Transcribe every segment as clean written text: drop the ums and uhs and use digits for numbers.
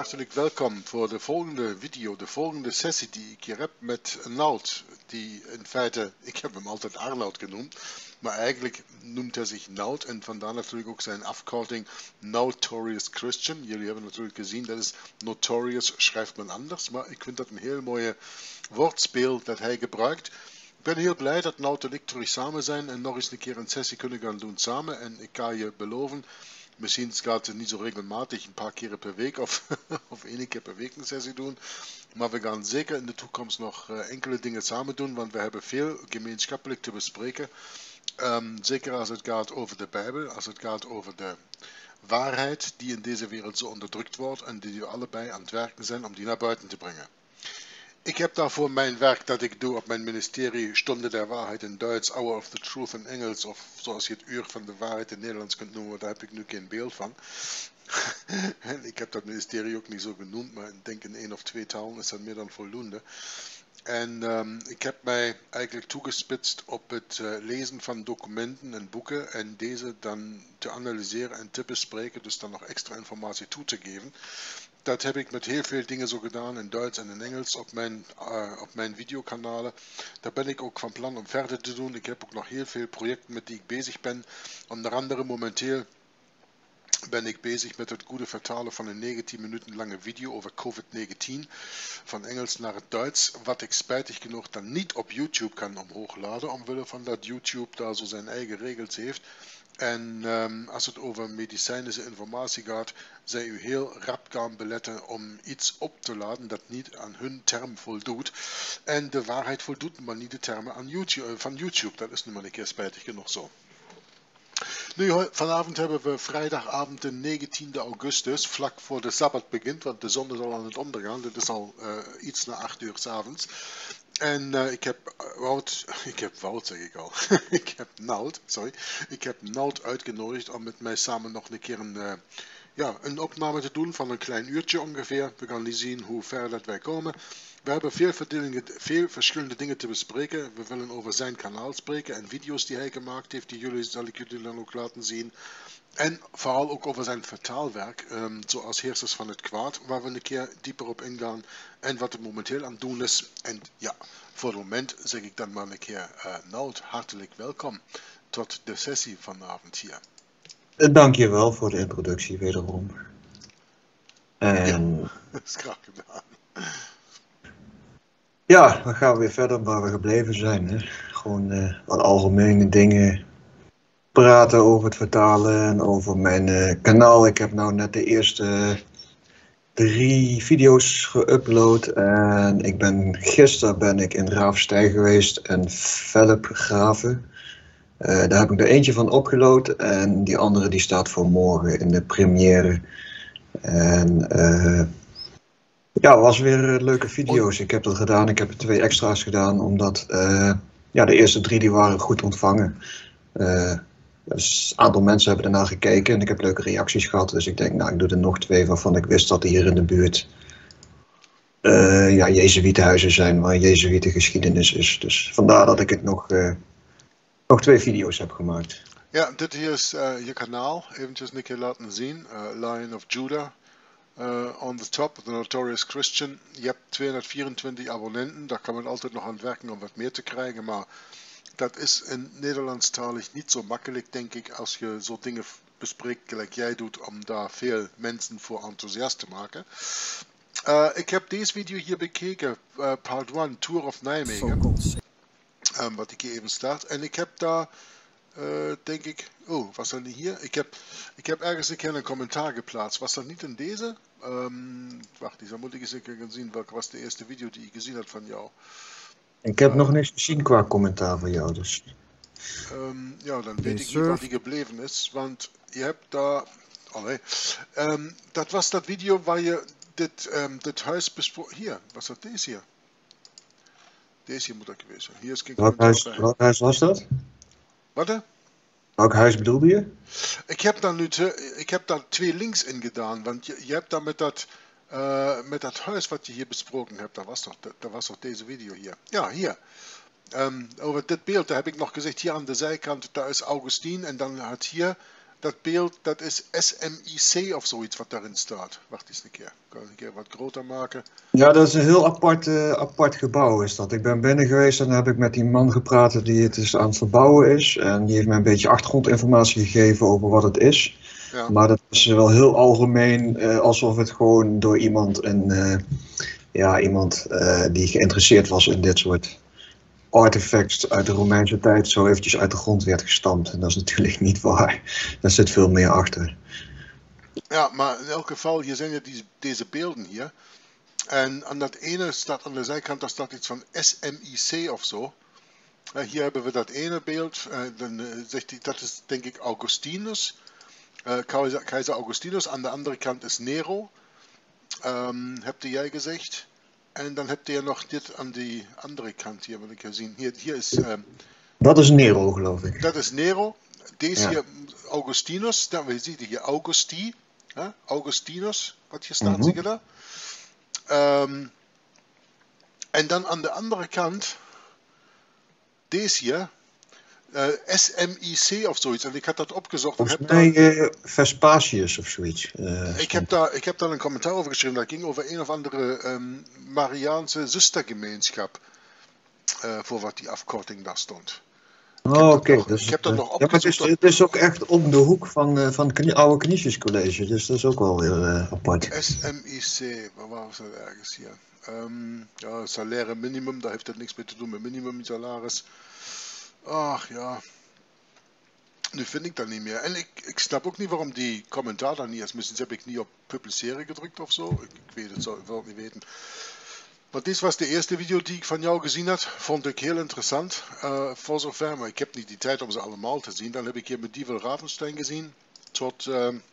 hartelijk welkom voor de volgende video, de volgende sessie die ik hier heb met Nout. Die in feite, ik heb hem altijd Arnoud genoemd, maar eigenlijk noemt hij zich Nout en vandaar natuurlijk ook zijn afkorting Notorious Christian. Jullie hebben natuurlijk gezien, dat is Notorious, schrijft men anders, maar ik vind dat een heel mooie woordspel dat hij gebruikt. Ik ben heel blij dat Nout en ik terug samen zijn en nog eens een keer een sessie kunnen gaan doen samen en ik kan je beloven, misschien gaat het niet zo regelmatig, een paar keren per week of, of één keer per week een sessie doen. Maar we gaan zeker in de toekomst nog enkele dingen samen doen, want we hebben veel gemeenschappelijk te bespreken. Zeker als het gaat over de Bijbel, als het gaat over de waarheid die in deze wereld zo onderdrukt wordt en die we allebei aan het werken zijn om die naar buiten te brengen. Ik heb daarvoor mijn werk dat ik doe op mijn ministerie, Stunde der Waarheid in Duits, Hour of the Truth in Engels, of zoals je het Uur van de Waarheid in Nederlands kunt noemen, daar heb ik nu geen beeld van. En ik heb dat ministerie ook niet zo genoemd, maar ik denk in 1 of 2 talen is dat meer dan voldoende. En ik heb mij eigenlijk toegespitst op het lezen van documenten en boeken en deze dan te analyseren en te bespreken, dus dan nog extra informatie toe te geven. Dat heb ik met heel veel dingen zo gedaan, in Duits en in Engels op mijn videokanalen. Daar ben ik ook van plan om verder te doen. Ik heb ook nog heel veel projecten met die ik bezig ben. Onder andere momenteel ben ik bezig met het goede vertalen van een 19 minuten lange video over COVID-19 van Engels naar het Duits, wat ik spijtig genoeg dan niet op YouTube kan omhoog laden, omwille van dat YouTube daar zo zijn eigen regels heeft. En als het over medicijnische informatie gaat, zij u heel rap kan beletten om iets op te laden dat niet aan hun term voldoet. En de waarheid voldoet, maar niet de termen van YouTube. Dat is nu maar een keer spijtig genoeg zo. Nu, vanavond hebben we vrijdagavond de 19e augustus, vlak voor de Sabbat begint, want de zon is al aan het ondergaan. Dit is al iets na 8 uur 's avonds. En ik heb Nout uitgenodigd om met mij samen nog een keer een opname te doen van een klein uurtje ongeveer. We gaan niet zien hoe ver dat wij komen. We hebben veel verschillende dingen te bespreken. We willen over zijn kanaal spreken en video's die hij gemaakt heeft, zal ik jullie dan ook laten zien. En vooral ook over zijn vertaalwerk, zoals Heersers van het Kwaad, waar we een keer dieper op ingaan en wat er momenteel aan het doen is. En ja, voor het moment zeg ik dan maar een keer, Nout, hartelijk welkom tot de sessie vanavond hier. Dank je wel voor de introductie wederom. En... Ja, dat is graag gedaan. Ja, dan gaan we weer verder waar we gebleven zijn. Hè? Gewoon wat algemene dingen praten over het vertalen en over mijn kanaal. Ik heb nou net de eerste 3 video's geüpload en gisteren ben ik in Raafstij geweest en Velp graven. Daar heb ik er eentje van opgeload en die andere die staat voor morgen in de première. En ja, het was weer leuke video's. Ik heb dat gedaan. Ik heb er 2 extra's gedaan, omdat ja, de eerste 3 die waren goed ontvangen. Dus een aantal mensen hebben ernaar gekeken en ik heb leuke reacties gehad. Dus ik denk, nou, ik doe er nog 2 waarvan ik wist dat hier in de buurt ja, Jezuïetenhuizen zijn, waar Jezuïetengeschiedenis is. Dus vandaar dat ik het nog 2 video's heb gemaakt. Ja, dit hier is je kanaal. Eventjes een keer laten zien. Lion of Judah. On the top, The Notorious Christian. Je hebt 224 abonnenten. Daar kan men altijd nog aan werken om wat meer te krijgen. Maar dat is in Nederlandstalig niet zo makkelijk, denk ik, als je zo dingen bespreekt gelijk jij doet, om daar veel mensen voor enthousiast te maken. Ik heb deze video hier bekeken, part 1, Tour of Nijmegen. Wat ik hier even start. En ik heb daar, denk ik, oh, was dat niet hier? Ik heb ergens een keer een commentaar geplaatst. Was dat niet in deze? Wacht eens, dan moet ik eens een keer gaan zien welke was de eerste video die ik gezien had van jou. Ik heb nog niks gezien qua commentaar van jou, dus. Ja, dan weet ik niet waar die gebleven is, want je hebt daar... dat was dat video waar je dit huis besproken... Hier, was dat deze hier? Deze hier moet dat geweest zijn. Hier is geen commentaar bij. Welk huis was dat? Wat hè? Welk huis bedoelde je? Ik heb daar 2 links in gedaan, want je hebt daar met dat huis wat je hier besproken hebt, dat was toch deze video hier. Ja, hier. Over dit beeld, daar heb ik nog gezegd, hier aan de zijkant, daar is Augustijn en dan had hier dat beeld, dat is SMIC of zoiets wat daarin staat. Wacht eens een keer. Kan ik een keer wat groter maken? Ja, dat is een heel apart gebouw is dat. Ik ben binnen geweest en dan heb ik met die man gepraat die het dus aan het verbouwen is. En die heeft mij een beetje achtergrondinformatie gegeven over wat het is. Ja. Maar dat is wel heel algemeen, alsof het gewoon door iemand, iemand die geïnteresseerd was in dit soort artefacts uit de Romeinse tijd zo eventjes uit de grond werd gestampt. En dat is natuurlijk niet waar. Daar zit veel meer achter. Ja, maar in elk geval, hier zijn ja deze beelden hier. En aan dat ene staat aan de zijkant, daar staat iets van SMIC of zo. Hier hebben we dat ene beeld, dan zegt hij, dat is denk ik Augustinus. Keizer Augustinus, aan de andere kant is Nero, hebt jij gezegd. En dan hebt je nog dit aan die andere kant hier, wat ik hier zie. Hier is... dat is Nero, geloof ik. Dat is Nero. Deze hier, Augustinus, dan zie je hier Augusti, Augustinus, wat hier staat, zie je dat? En dan aan de andere kant, deze hier, SMIC of zoiets. En ik had dat opgezocht. Volgens mij Vespasius of zoiets. Ik heb daar een commentaar over geschreven. Dat ging over een of andere Mariaanse zustergemeenschap. Voor wat die afkorting daar stond. Oké. Ik heb dat nog opgezocht. Ja, het is ook echt om de hoek van het oude Canisius College. Dus dat is ook wel heel apart. SMIC, waar was dat ergens hier? Ja, salaire minimum, daar heeft het niks mee te doen met minimum salaris. Ach ja, nu vind ik dat niet meer. En ik snap ook niet waarom die commentaar daar niet is. Misschien heb ik niet op publiceren gedrukt of zo. Ik weet het, zou ik wel niet weten. Maar dit was de eerste video die ik van jou gezien had. Vond ik heel interessant. Voor zover, maar ik heb niet die tijd om ze allemaal te zien. Dan heb ik hier Medieval Ravenstein gezien. Tot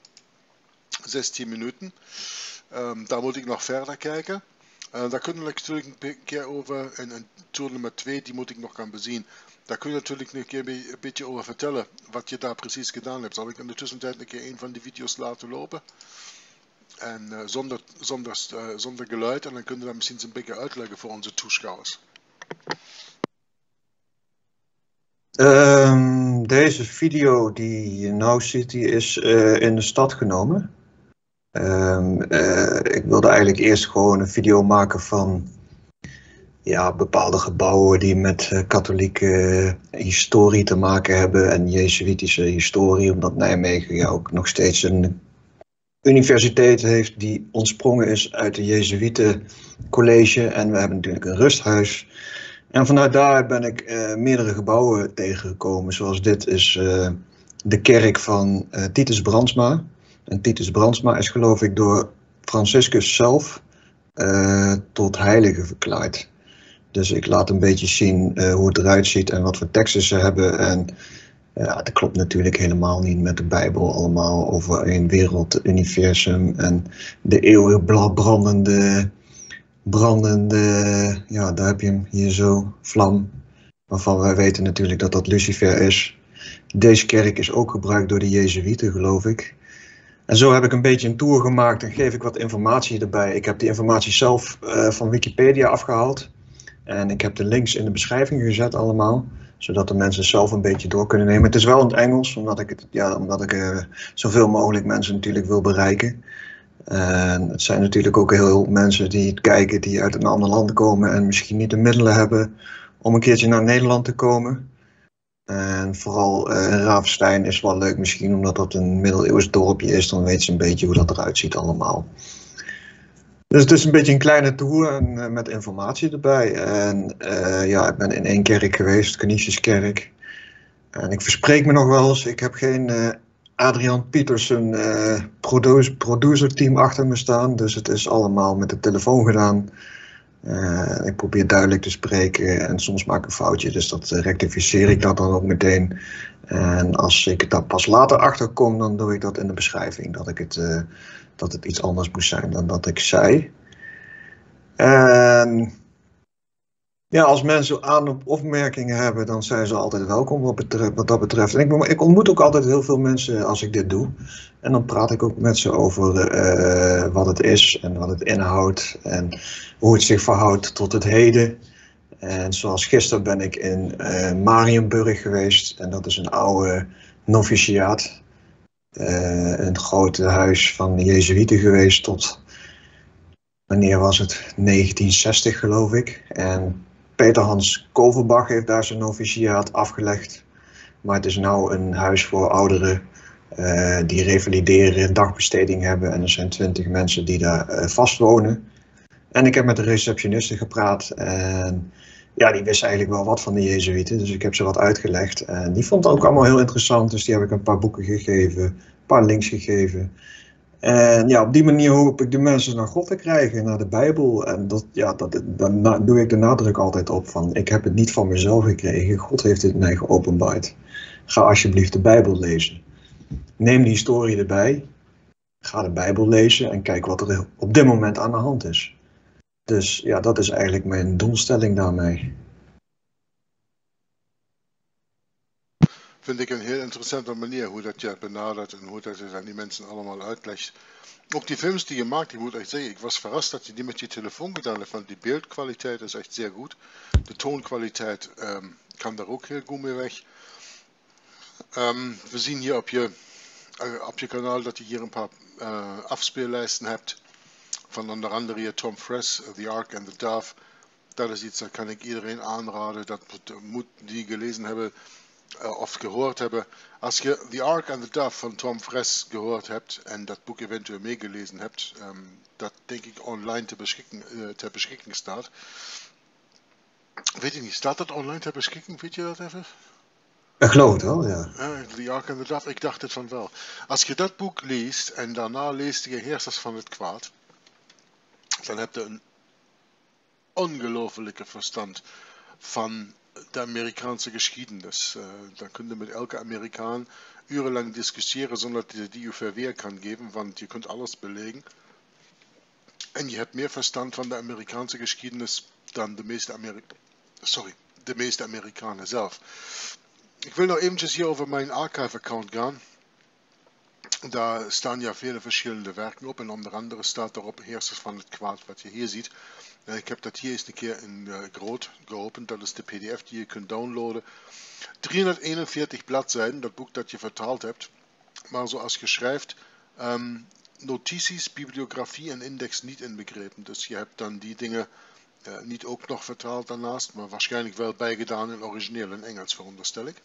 16 minuten. Daar moet ik nog verder kijken. Daar kunnen we natuurlijk een keer over. En tour nummer 2, die moet ik nog gaan bezien. Daar kun je natuurlijk een keer een beetje over vertellen wat je daar precies gedaan hebt. Zal ik in de tussentijd een keer een van die video's laten lopen? En zonder geluid, en dan kunnen we dat misschien een beetje uitleggen voor onze toeschouwers. Deze video die je nou ziet, die is in de stad genomen. Ik wilde eigenlijk eerst gewoon een video maken van bepaalde gebouwen die met katholieke historie te maken hebben en jezuïtische historie, omdat Nijmegen ook nog steeds een universiteit heeft die ontsprongen is uit de Jezuïeten college en we hebben natuurlijk een rusthuis. En vanuit daar ben ik meerdere gebouwen tegengekomen, zoals dit is de kerk van Titus Brandsma. En Titus Brandsma is geloof ik door Franciscus zelf tot heilige verklaard. Dus ik laat een beetje zien hoe het eruit ziet en wat voor teksten ze hebben. En dat klopt natuurlijk helemaal niet met de Bijbel. Allemaal over één wereld, het universum en de eeuwig brandende, ja daar heb je hem hier zo, vlam. Waarvan wij weten natuurlijk dat dat Lucifer is. Deze kerk is ook gebruikt door de Jezuïeten, geloof ik. En zo heb ik een beetje een tour gemaakt en geef ik wat informatie erbij. Ik heb die informatie zelf van Wikipedia afgehaald. En ik heb de links in de beschrijving gezet allemaal. Zodat de mensen zelf een beetje door kunnen nemen. Het is wel in het Engels, omdat ik zoveel mogelijk mensen natuurlijk wil bereiken. En het zijn natuurlijk ook heel veel mensen die het kijken, die uit een ander land komen en misschien niet de middelen hebben om een keertje naar Nederland te komen. En vooral Ravenstein is wel leuk misschien, omdat dat een middeleeuws dorpje is, dan weet ze een beetje hoe dat eruit ziet allemaal. Dus het is een beetje een kleine tour en, met informatie erbij. En ik ben in één kerk geweest, Canisiuskerk. En ik verspreek me nog wel eens. Ik heb geen Adrian Pietersen producerteam achter me staan. Dus het is allemaal met de telefoon gedaan. Ik probeer duidelijk te spreken en soms maak ik een foutje. Dus dat rectificeer ik dat dan ook meteen. En als ik daar pas later achter kom, dan doe ik dat in de beschrijving. Dat het iets anders moest zijn dan dat ik zei. En ja, als mensen aan- of opmerkingen hebben, dan zijn ze altijd welkom wat dat betreft. En ik ontmoet ook altijd heel veel mensen als ik dit doe. En dan praat ik ook met ze over wat het is en wat het inhoudt en hoe het zich verhoudt tot het heden. En zoals gisteren ben ik in Marienburg geweest en dat is een oude noviciaat. een groot huis van de Jezuïeten geweest tot, wanneer was het? 1960 geloof ik. En Peter Hans Kovelbach heeft daar zijn noviciaat afgelegd. Maar het is nou een huis voor ouderen die revalideren, dagbesteding hebben. En er zijn 20 mensen die daar vast wonen. En ik heb met de receptioniste gepraat en ja, die wist eigenlijk wel wat van de Jezuïeten. Dus ik heb ze wat uitgelegd en die vond het ook allemaal heel interessant. Dus die heb ik een paar boeken gegeven, een paar links gegeven. En ja, op die manier hoop ik de mensen naar God te krijgen, naar de Bijbel. En daar doe ik de nadruk altijd op van, ik heb het niet van mezelf gekregen. God heeft het mij geopenbaard. Ga alsjeblieft de Bijbel lezen. Neem die historie erbij. Ga de Bijbel lezen en kijk wat er op dit moment aan de hand is. Dus ja, dat is eigenlijk mijn doelstelling daarmee. Vind ik een heel interessante manier hoe dat je benadert en hoe dat je aan die mensen allemaal uitlegt. Ook die films die je maakt, ik moet echt zeggen, ik was verrast dat je die met je telefoon gedaan hebt, want die beeldkwaliteit is echt zeer goed. De toonkwaliteit kan daar ook heel goed mee weg. We zien hier op je kanaal dat je hier een paar afspeellijsten hebt. Van onder andere hier Tom Friess, The Ark and the Dove. Dat is iets dat kan ik iedereen aanraden, dat moet die gelezen hebben of gehoord hebben. Als je The Ark and the Dove van Tom Friess gehoord hebt en dat boek eventueel meegelezen hebt, dat denk ik online ter beschikking staat. Weet ik niet, staat dat online ter beschikking? Weet je dat even? Ik geloof het wel, ja. The Ark and the Dove, ik dacht het van wel. Als je dat boek leest en daarna leest je Heersers van het Kwaad, dan heb je een ongelofelijke verstand van de Amerikaanse geschiedenis. Dan kun je met elke Amerikaan urenlang discussiëren zonder dat hij die u verweer kan geven, want je kunt alles belegen. En je hebt meer verstand van de Amerikaanse geschiedenis dan de meeste Amerikanen zelf. Ik wil nog eventjes hier over mijn archive-account gaan. Daar staan ja vele verschillende werken op en onder andere staat erop Heersers van het Kwaad, wat je hier ziet. Ik heb dat hier eens een keer in groot geopend, dat is de pdf die je kunt downloaden. 341 bladzijden, dat boek dat je vertaald hebt. Maar zoals je schrijft, notities, bibliografie en index niet inbegrepen. Dus je hebt dan die dingen niet ook nog vertaald daarnaast, maar waarschijnlijk wel bijgedaan in origineel in Engels, veronderstel ik.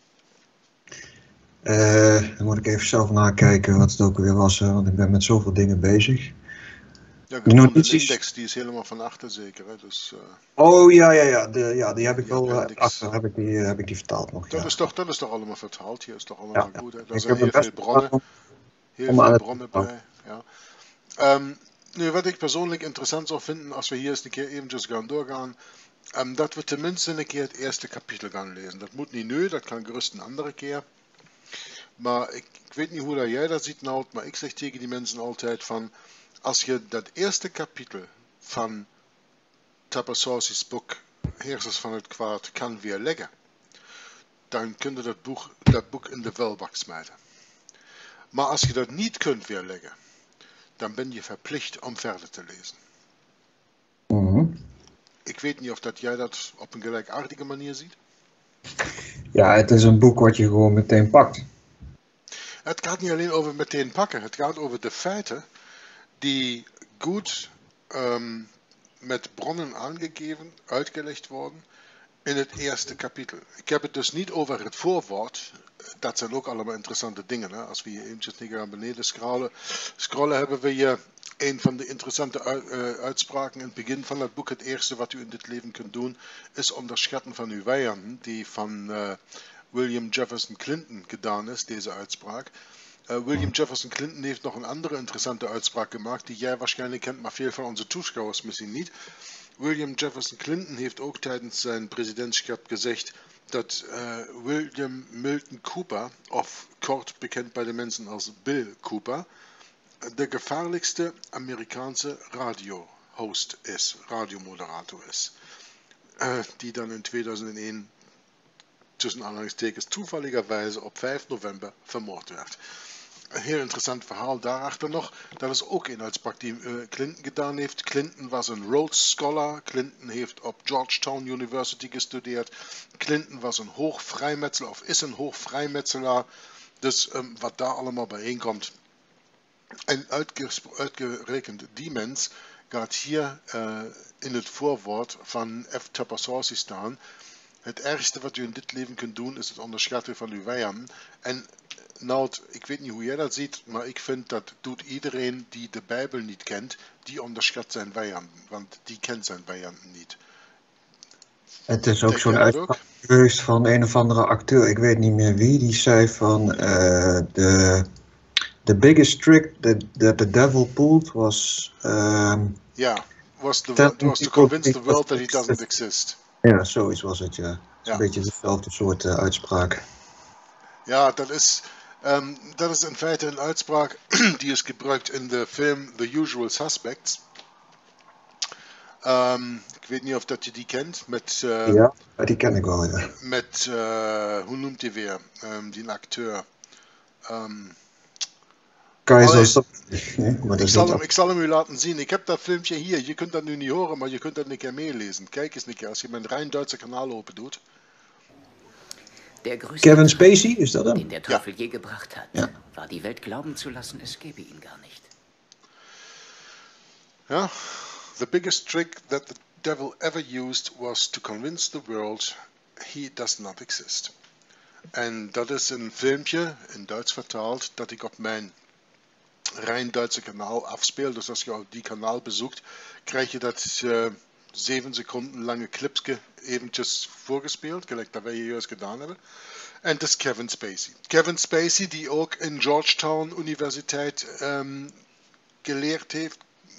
Dan moet ik even zelf nakijken wat het ook weer was, want ik ben met zoveel dingen bezig. Ja, de index die is helemaal van achter zeker. Hè? Dus, oh ja, die heb ik wel achter, heb ik die vertaald nog. Dat, ja. dat is toch allemaal vertaald, hier is toch allemaal goed. Hè? Daar Ik zijn heb heel veel bronnen, bij. Ja. Nu, wat ik persoonlijk interessant zou vinden, als we hier eens een keer eventjes gaan doorgaan, dat we tenminste een keer het eerste kapitel gaan lezen. Dat moet niet nu, dat kan gerust een andere keer. Maar ik weet niet hoe dat jij dat ziet, Nout, maar ik zeg tegen die mensen altijd van, als je dat eerste kapitel van Tapasausi's boek Heersers van het Kwaad kan weerleggen, dan kun je dat boek in de vuilbak smijten. Maar als je dat niet kunt weerleggen, dan ben je verplicht om verder te lezen. Ik weet niet of dat jij dat op een gelijkaardige manier ziet. Ja, het is een boek wat je gewoon meteen pakt. Het gaat niet alleen over meteen pakken, het gaat over de feiten die goed met bronnen aangegeven, uitgelegd worden in het eerste kapitel. Ik heb het dus niet over het voorwoord, dat zijn ook allemaal interessante dingen. Hè? Als we hier eventjes naar beneden scrollen hebben we hier een van de interessante uitspraken in het begin van het boek. Het eerste wat u in dit leven kunt doen, is onderschatten van uw vijanden, die van William Jefferson Clinton gedaan is, deze uitspraak. William Jefferson Clinton heeft nog een andere interessante uitspraak gemaakt, die jij waarschijnlijk kent, maar veel van onze toeschouwers misschien niet. William Jefferson Clinton heeft ook tijdens zijn presidentschap gezegd dat William Milton Cooper, of kort bekend bij de mensen als Bill Cooper, de gevaarlijkste Amerikaanse radiohost is, radiomoderator is. Die dan in 2001 tussen aanhalingstekens toevalligerwijze op 5 november vermoord werd. Een heel interessant verhaal daarachter nog. Dat is ook een uitspraak die Clinton gedaan heeft. Clinton was een Rhodes Scholar. Clinton heeft op Georgetown University gestudeerd. Clinton was een hoogvrijmetselaar of is een hoogvrijmetselaar. Dus wat daar allemaal bijeenkomt. En uitgerekend die mens gaat hier in het voorwoord van F. Tapasauci staan. Het ergste wat u in dit leven kunt doen is het onderschatten van uw vijanden. En nou, ik weet niet hoe jij dat ziet, maar ik vind dat doet iedereen die de Bijbel niet kent, die onderschat zijn vijanden, want die kent zijn vijanden niet. Het is ook zo'n uitspraak geweest van een of andere acteur, ik weet niet meer wie, die zei van the biggest trick that the devil pulled was was to convince the world that he doesn't exist. Ja, zoiets was het, ja. Een beetje dezelfde soort uitspraak. Ja, dat is in feite een uitspraak die is gebruikt in de film The Usual Suspects. Ik weet niet of dat je die kent. Ja, die ken ik wel, ja. Met, hoe noemt hij weer? Die acteur. Ik zal hem u laten zien. Ik heb dat filmpje hier. Je kunt dat nu niet horen, maar je kunt dat een keer meelezen. Kijk eens een keer, als je mijn rein Duitse kanaal open doet. Kevin Spacey, is dat hem? Den der Teufel je gebracht hat, war die Welt glauben zu lassen, es gäbe ihn gar nicht. Ja, the biggest trick that the devil ever used was to convince the world he does not exist. En dat is een filmpje, in Duits vertaald, dat ik op mijn rein Duitse kanaal afspeel. Dus als je die kanaal bezoekt, krijg je dat 7 seconden lange clipje eventjes voorgespeeld, gelijk dat wij hier juist gedaan hebben. En het is Kevin Spacey. Kevin Spacey, die ook in Georgetown Universiteit geleerd heeft,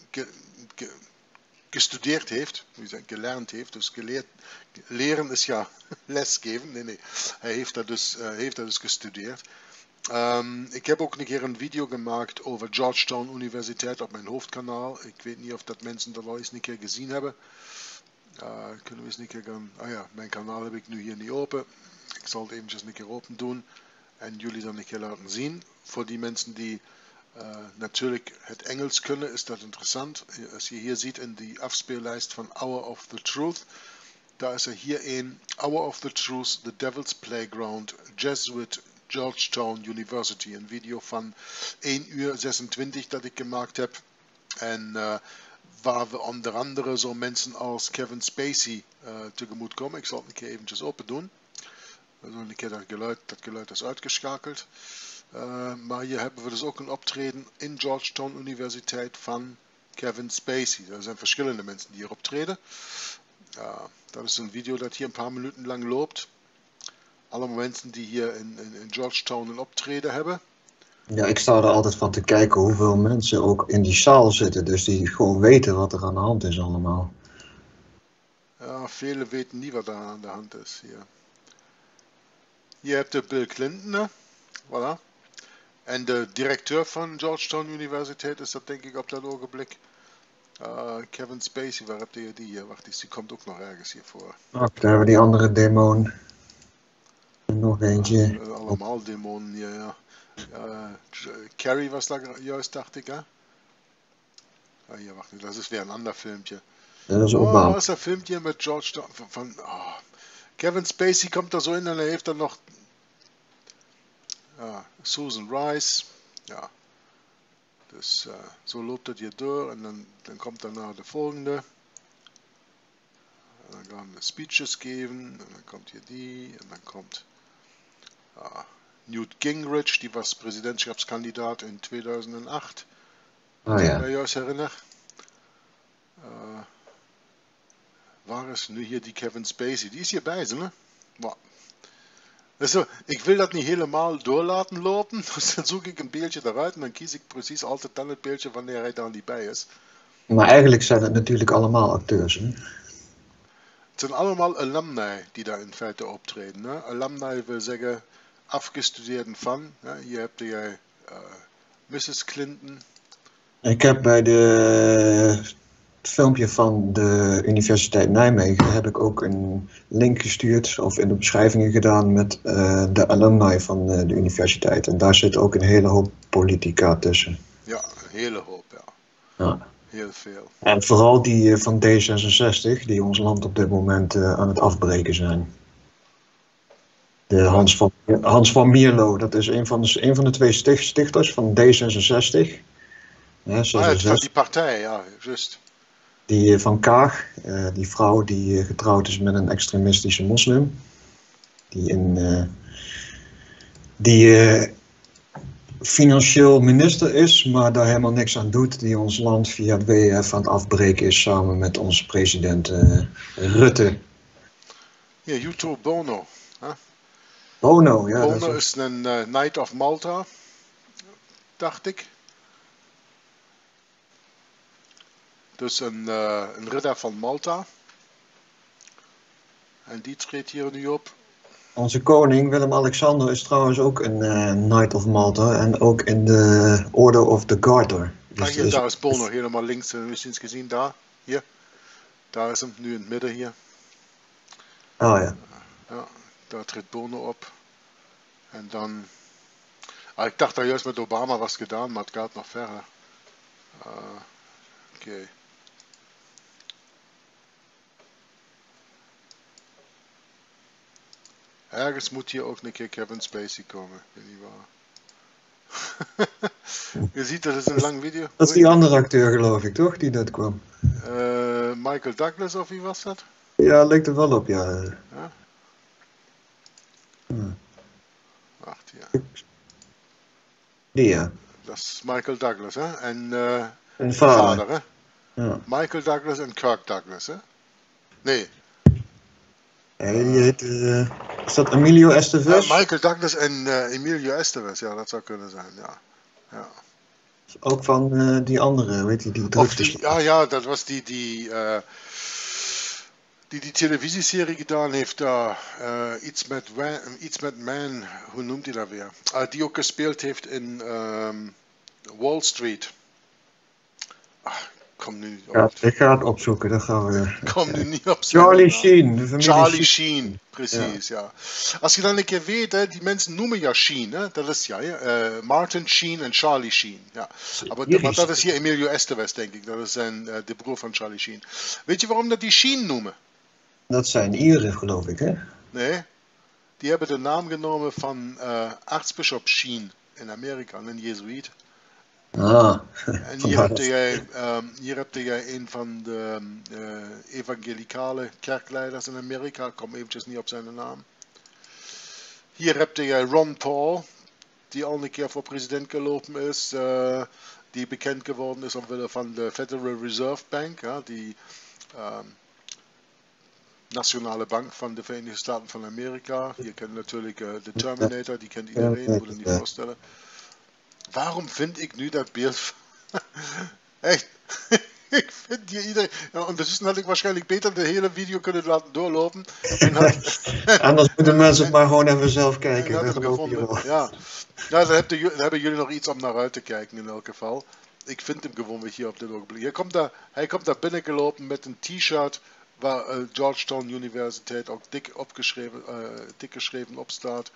gestudeerd heeft, gelernd heeft, dus leren is ja lesgeven, nee, hij heeft dat dus gestudeerd. Ik heb ook een keer een video gemaakt over Georgetown Universiteit op mijn hoofdkanaal. Ik weet niet of dat mensen dat al eens een keer gezien hebben. Kunnen we eens een keer gaan. Mijn kanaal heb ik nu hier niet open. Ik zal het eventjes een keer open doen en jullie dan een keer laten zien. Voor die mensen die natuurlijk het Engels kunnen, is dat interessant. Als je hier ziet in die afspeellijst van Hour of the Truth, daar is er hier een Hour of the Truth, The Devil's Playground, Jesuit Georgetown University, een video van 1:26 dat ik gemaakt heb. En waar we onder andere zo mensen als Kevin Spacey tegemoet komen. Ik zal het een keer eventjes open doen. Also een keer dat geluid is uitgeschakeld. Maar hier hebben we dus ook een optreden in Georgetown Universiteit van Kevin Spacey. Er zijn verschillende mensen die hier optreden. Dat is een video dat hier een paar minuten lang loopt. Alle mensen die hier in Georgetown een optreden hebben. Ja, ik sta er altijd van te kijken hoeveel mensen ook in die zaal zitten. Dus die gewoon weten wat er aan de hand is allemaal. Ja, velen weten niet wat er aan de hand is hier. Hier hebt je Bill Clinton, hè? Voilà. En de directeur van Georgetown Universiteit is dat denk ik op dat ogenblik. Kevin Spacey, waar heb je die hier? Wacht eens, die komt ook nog ergens hier voor. Daar hebben we die andere demon. En nog eentje. Allemaal demonen hier, ja. Carrie was daar juist, dacht ik, hè? Hier, wacht, dat is weer een ander filmpje. Dat is Obama. Dat is een filmpje met Georgetown van Kevin Spacey komt er zo in en hij heeft dan nog Susan Rice. Ja. Dus zo loopt het hier door en dan komt daarna de volgende. En dan gaan we speeches geven en dan komt hier die en dan komt Newt Gingrich, die was presidentschapskandidaat in 2008. Als ik me juist herinner. Waar is nu hier die Kevin Spacey? Die is hierbij, hè? Maar, also, ik wil dat niet helemaal door laten lopen. Dus dan zoek ik een beeldje eruit en dan kies ik precies altijd dan het beeldje wanneer hij daar niet bij is. Maar eigenlijk zijn het natuurlijk allemaal acteurs, hè? Het zijn allemaal alumni die daar in feite optreden. Hè? Alumni wil zeggen afgestudeerden van. Hè? Hier heb je Mrs. Clinton. Ik heb bij het filmpje van de Universiteit Nijmegen heb ik ook een link gestuurd of in de beschrijvingen gedaan met de alumni van de universiteit. En daar zit ook een hele hoop politica tussen. Ja, een hele hoop, ja. Heel veel. En vooral die van D66, die ons land op dit moment aan het afbreken zijn. Hans van Mierlo, dat is een van de twee stichters van D66. Ja, van die partij, ja, juist. Die van Kaag, die vrouw die getrouwd is met een extremistische moslim. Die financieel minister is, maar daar helemaal niks aan doet. Die ons land via het WEF aan het afbreken is samen met onze president Rutte. Ja, Yuto Bono. Bono, ja. Bono is een Knight of Malta, dacht ik. Dus een ridder van Malta. En die treedt hier nu op. Onze koning, Willem-Alexander, is trouwens ook een Knight of Malta en ook in de Order of the Garter. Dus hier, daar is Bono helemaal links, misschien gezien, daar, hier. Daar is hem, nu in het midden hier. Oh ja. Ja, daar treedt Bono op. En dan... ik dacht dat juist met Obama was gedaan, maar het gaat nog verder. Oké. Ergens moet hier ook een keer Kevin Spacey komen, weet niet waar. Je ziet, dat is een lang video. Dat is die andere acteur, geloof ik, toch? Die net kwam. Michael Douglas, of wie was dat? Ja, lijkt er wel op, ja. Ja? Wacht, ja. Die, ja. Dat is Michael Douglas, hè? En vader, hè? Ja. Michael Douglas en Kirk Douglas, hè? Nee. Die heet, is dat Emilio Estevez? Michael Douglas en Emilio Estevez, ja, dat zou kunnen zijn, ja. Ja. Ook van die andere, weet je, die drugs. Ja, dat was die televisieserie gedaan heeft, iets met Man, hoe noemt hij dat weer? Die ook gespeeld heeft in Wall Street. Kom nu niet op. Ja, ik ga het opzoeken, dan gaan we. Kom nu niet op. Charlie Sheen, de familie Charlie Sheen, precies, ja. Als je dan een keer weet, hè, die mensen noemen ja Sheen, hè, dat is Martin Sheen en Charlie Sheen, ja. Maar dat is hier Emilio Estevez, denk ik, dat is de broer van Charlie Sheen. Weet je waarom dat die Sheen noemen? Dat zijn Ieren, geloof ik, hè? Nee, die hebben de naam genomen van aartsbisschop Sheen in Amerika, een Jezuïet. Ah. En hier heb jij een van de evangelicale kerkleiders in Amerika, ik kom eventjes niet op zijn naam. Hier heb jij Ron Paul, die al een keer voor president gelopen is, die bekend geworden is omwille van de Federal Reserve Bank, die nationale bank van de Verenigde Staten van Amerika. Je kent natuurlijk de Terminator, die kent iedereen, moet je niet voorstellen. Waarom vind ik nu dat beeld? Echt, ik vind hier iedereen... Ja, ondertussen had ik waarschijnlijk beter de hele video kunnen laten doorlopen. Anders moeten mensen maar gewoon even zelf kijken. Ja, daar hebben jullie nog iets om naar uit te kijken in elk geval. Ik vind hem gewoon weer hier op dit ogenblik. Hij komt daar binnengelopen met een t-shirt waar Georgetown Universiteit ook dik geschreven op staat.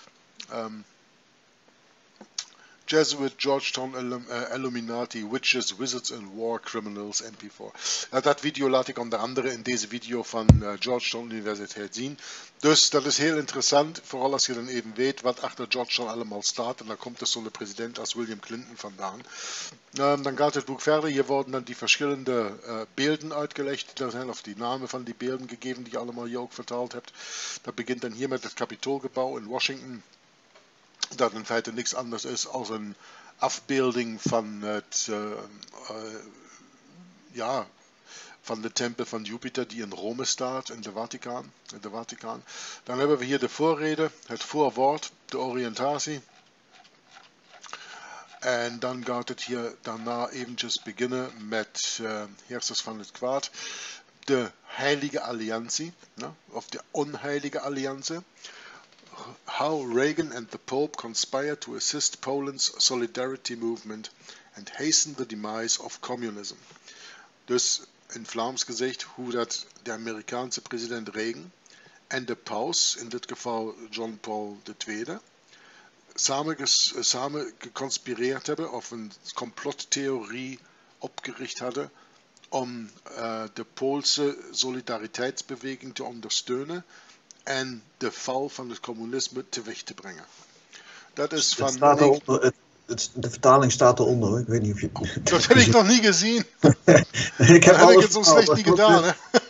Jesuit Georgetown Illuminati, Witches, Wizards and War Criminals, MP4. Dat video laat ik onder andere in deze video van Georgetown Universiteit zien. Dus dat is heel interessant, vooral als je dan even weet wat achter Georgetown allemaal staat. En dan komt er zo'n president als William Clinton vandaan. Dan gaat het boek verder. Hier worden dan die verschillende beelden uitgelegd. Er zijn of die namen van die beelden gegeven die je allemaal hier ook vertaald hebt. Dat begint dan hier met het Capitoolgebouw in Washington. Dat in feite niks anders is als een afbeelding van van de tempel van Jupiter die in Rome staat, in de Vaticaan. Dan hebben we hier de voorrede, het voorwoord, de oriëntatie. En dan gaat het hier daarna eventjes beginnen met heersers van het kwaad. De heilige alliantie, of de onheilige alliantie. How Reagan and the Pope conspired to assist Poland's solidarity movement and hasten the demise of communism. Dus in Vlaams gezegd hoe dat de Amerikaanse president Reagan en de paus, in dit geval John Paul II, samen geconspireerd hebben of een complottheorie opgericht hadden om de Poolse solidariteitsbeweging te ondersteunen en de val van het communisme teweeg te brengen. Dat is van... De vertaling staat eronder, hoor. Ik weet niet of je... Dat heb ik nog niet gezien. Ik heb het zo slecht niet gedaan, hè?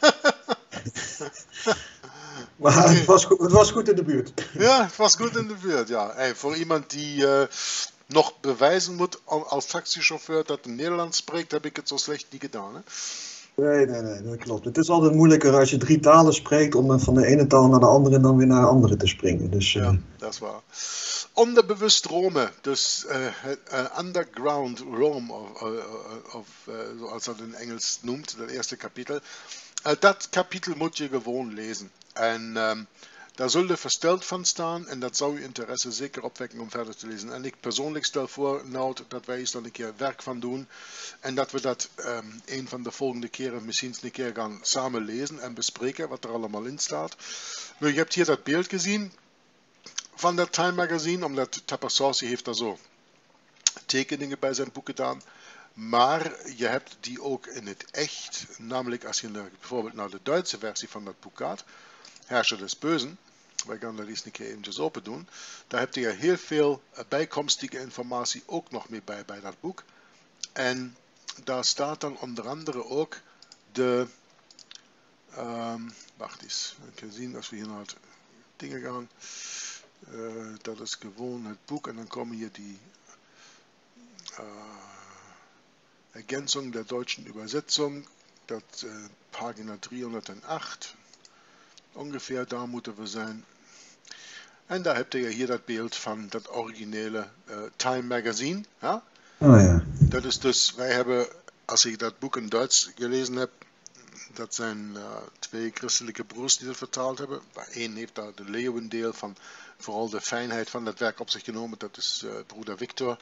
Maar het was goed in de buurt. Ja, het was goed in de buurt, ja. En voor iemand die nog bewijzen moet als taxichauffeur dat hij Nederlands spreekt, heb ik het zo slecht niet gedaan, hè? Nee, dat klopt. Het is altijd moeilijker als je 3 talen spreekt om van de ene taal naar de andere en dan weer naar de andere te springen. Dus, ja, dat is waar. Onderbewust Rome, dus Underground Rome, zoals dat in Engels noemt, dat eerste kapitel. Dat kapitel moet je gewoon lezen. En daar zul je versteld van staan en dat zou je interesse zeker opwekken om verder te lezen. En ik persoonlijk stel voor, Nout, dat wij eens dan een keer werk van doen en dat we dat een van de volgende keren misschien een keer gaan samen lezen en bespreken wat er allemaal in staat. Nu, je hebt hier dat beeld gezien van dat Time Magazine, omdat Tapasausi heeft daar zo tekeningen bij zijn boek gedaan. Maar je hebt die ook in het echt, namelijk als je bijvoorbeeld naar de Duitse versie van dat boek gaat, Herrscher des Bösen, wij gaan dat eens een keer eventjes open doen, daar heb je heel veel bijkomstige informatie ook nog mee bij dat boek. En daar staat dan onder andere ook de, wacht eens, we kunnen zien als we hier naar het dingen gaan, dat is gewoon het boek en dan komen hier die Ergänzung der deutschen Übersetzung, dat pagina 308, ongeveer daar moeten we zijn. En daar heb je hier dat beeld van dat originele Time Magazine. Ja? Oh ja. Dat is dus, wij hebben, als ik dat boek in Duits gelezen heb, dat zijn 2 christelijke broers die dat vertaald hebben. Eén heeft daar de leeuwendeel van vooral de fijnheid van dat werk op zich genomen, dat is broeder Victor.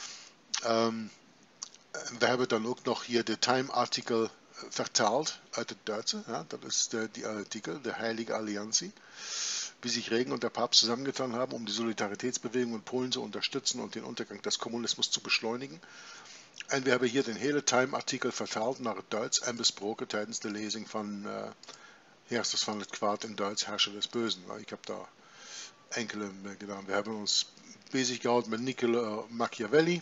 We hebben dan ook nog hier de Time-artikel vertaald uit het Duitse. Ja, dat is die Artikel, de Heilige Alliantie, wie sich Regen und der Papst zusammengetan haben, um die Solidaritätsbewegung in Polen zu unterstützen und den Untergang des Kommunismus zu beschleunigen. En we hebben hier den hele Time-artikel vertaald naar het Duits en besproken tijdens de lezing van Heersters van het Kwaad in Duits, Herrscher des Bösen. Ik heb daar enkele gedaan. We hebben ons bezig gehouden met Niccolo Machiavelli.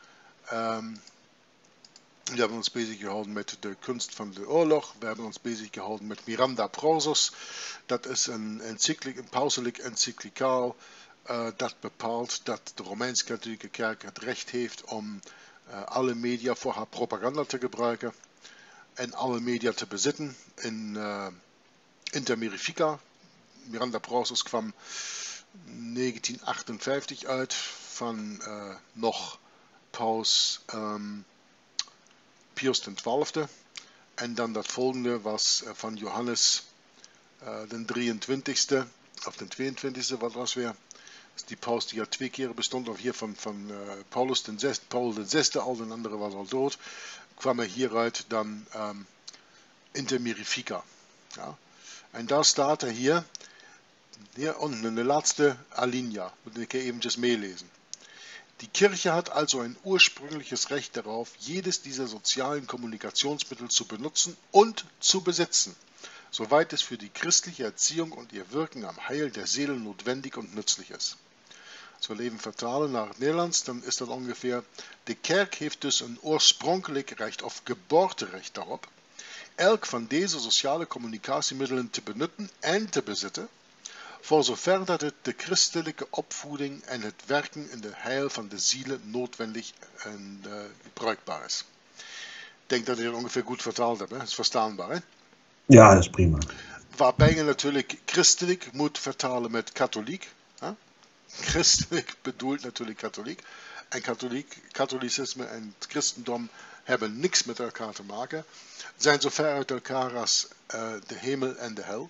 We hebben ons bezig gehouden met de kunst van de oorlog. We hebben ons bezig gehouden met Miranda Prozos. Dat is een pauselijk encyclicaal dat bepaalt dat de Romeins-Katholieke Kerk het recht heeft om alle media voor haar propaganda te gebruiken en alle media te bezitten in Inter Mirifica. Miranda Prozos kwam 1958 uit van nog Paus Pius XII. En dan dat volgende was van Johannes de 23e, of de 22e, wat was weer. Dus die paus die 2 keren bestond, of hier van Paulus Paul VI, al de andere was al dood, kwam er hieruit dan Inter Mirifica. Ja. En daar staat er hier unten in de laatste Alinea, moet ik eventjes meelezen. Die Kirche hat also ein ursprüngliches Recht darauf, jedes dieser sozialen Kommunikationsmittel zu benutzen und zu besitzen, soweit es für die christliche Erziehung und ihr Wirken am Heil der Seelen notwendig und nützlich ist. Als we even vertalen naar het Nederlands, dan is dat ongeveer: de kerk heeft dus een oorspronkelijk recht of geboorterecht daarop, elk van deze sociale communicatiemiddelen te benutten en te bezitten, voor zover dat het de christelijke opvoeding en het werken in de heil van de zielen noodwendig en bruikbaar is. Ik denk dat ik het ongeveer goed vertaald heb, hè? Dat is verstaanbaar, hè? Ja, dat is prima. Waarbij je natuurlijk christelijk moet vertalen met katholiek. Hè? Christelijk bedoelt natuurlijk katholiek. En katholicisme en het christendom hebben niks met elkaar te maken. Zijn zo ver uit elkaar als de hemel en de hel.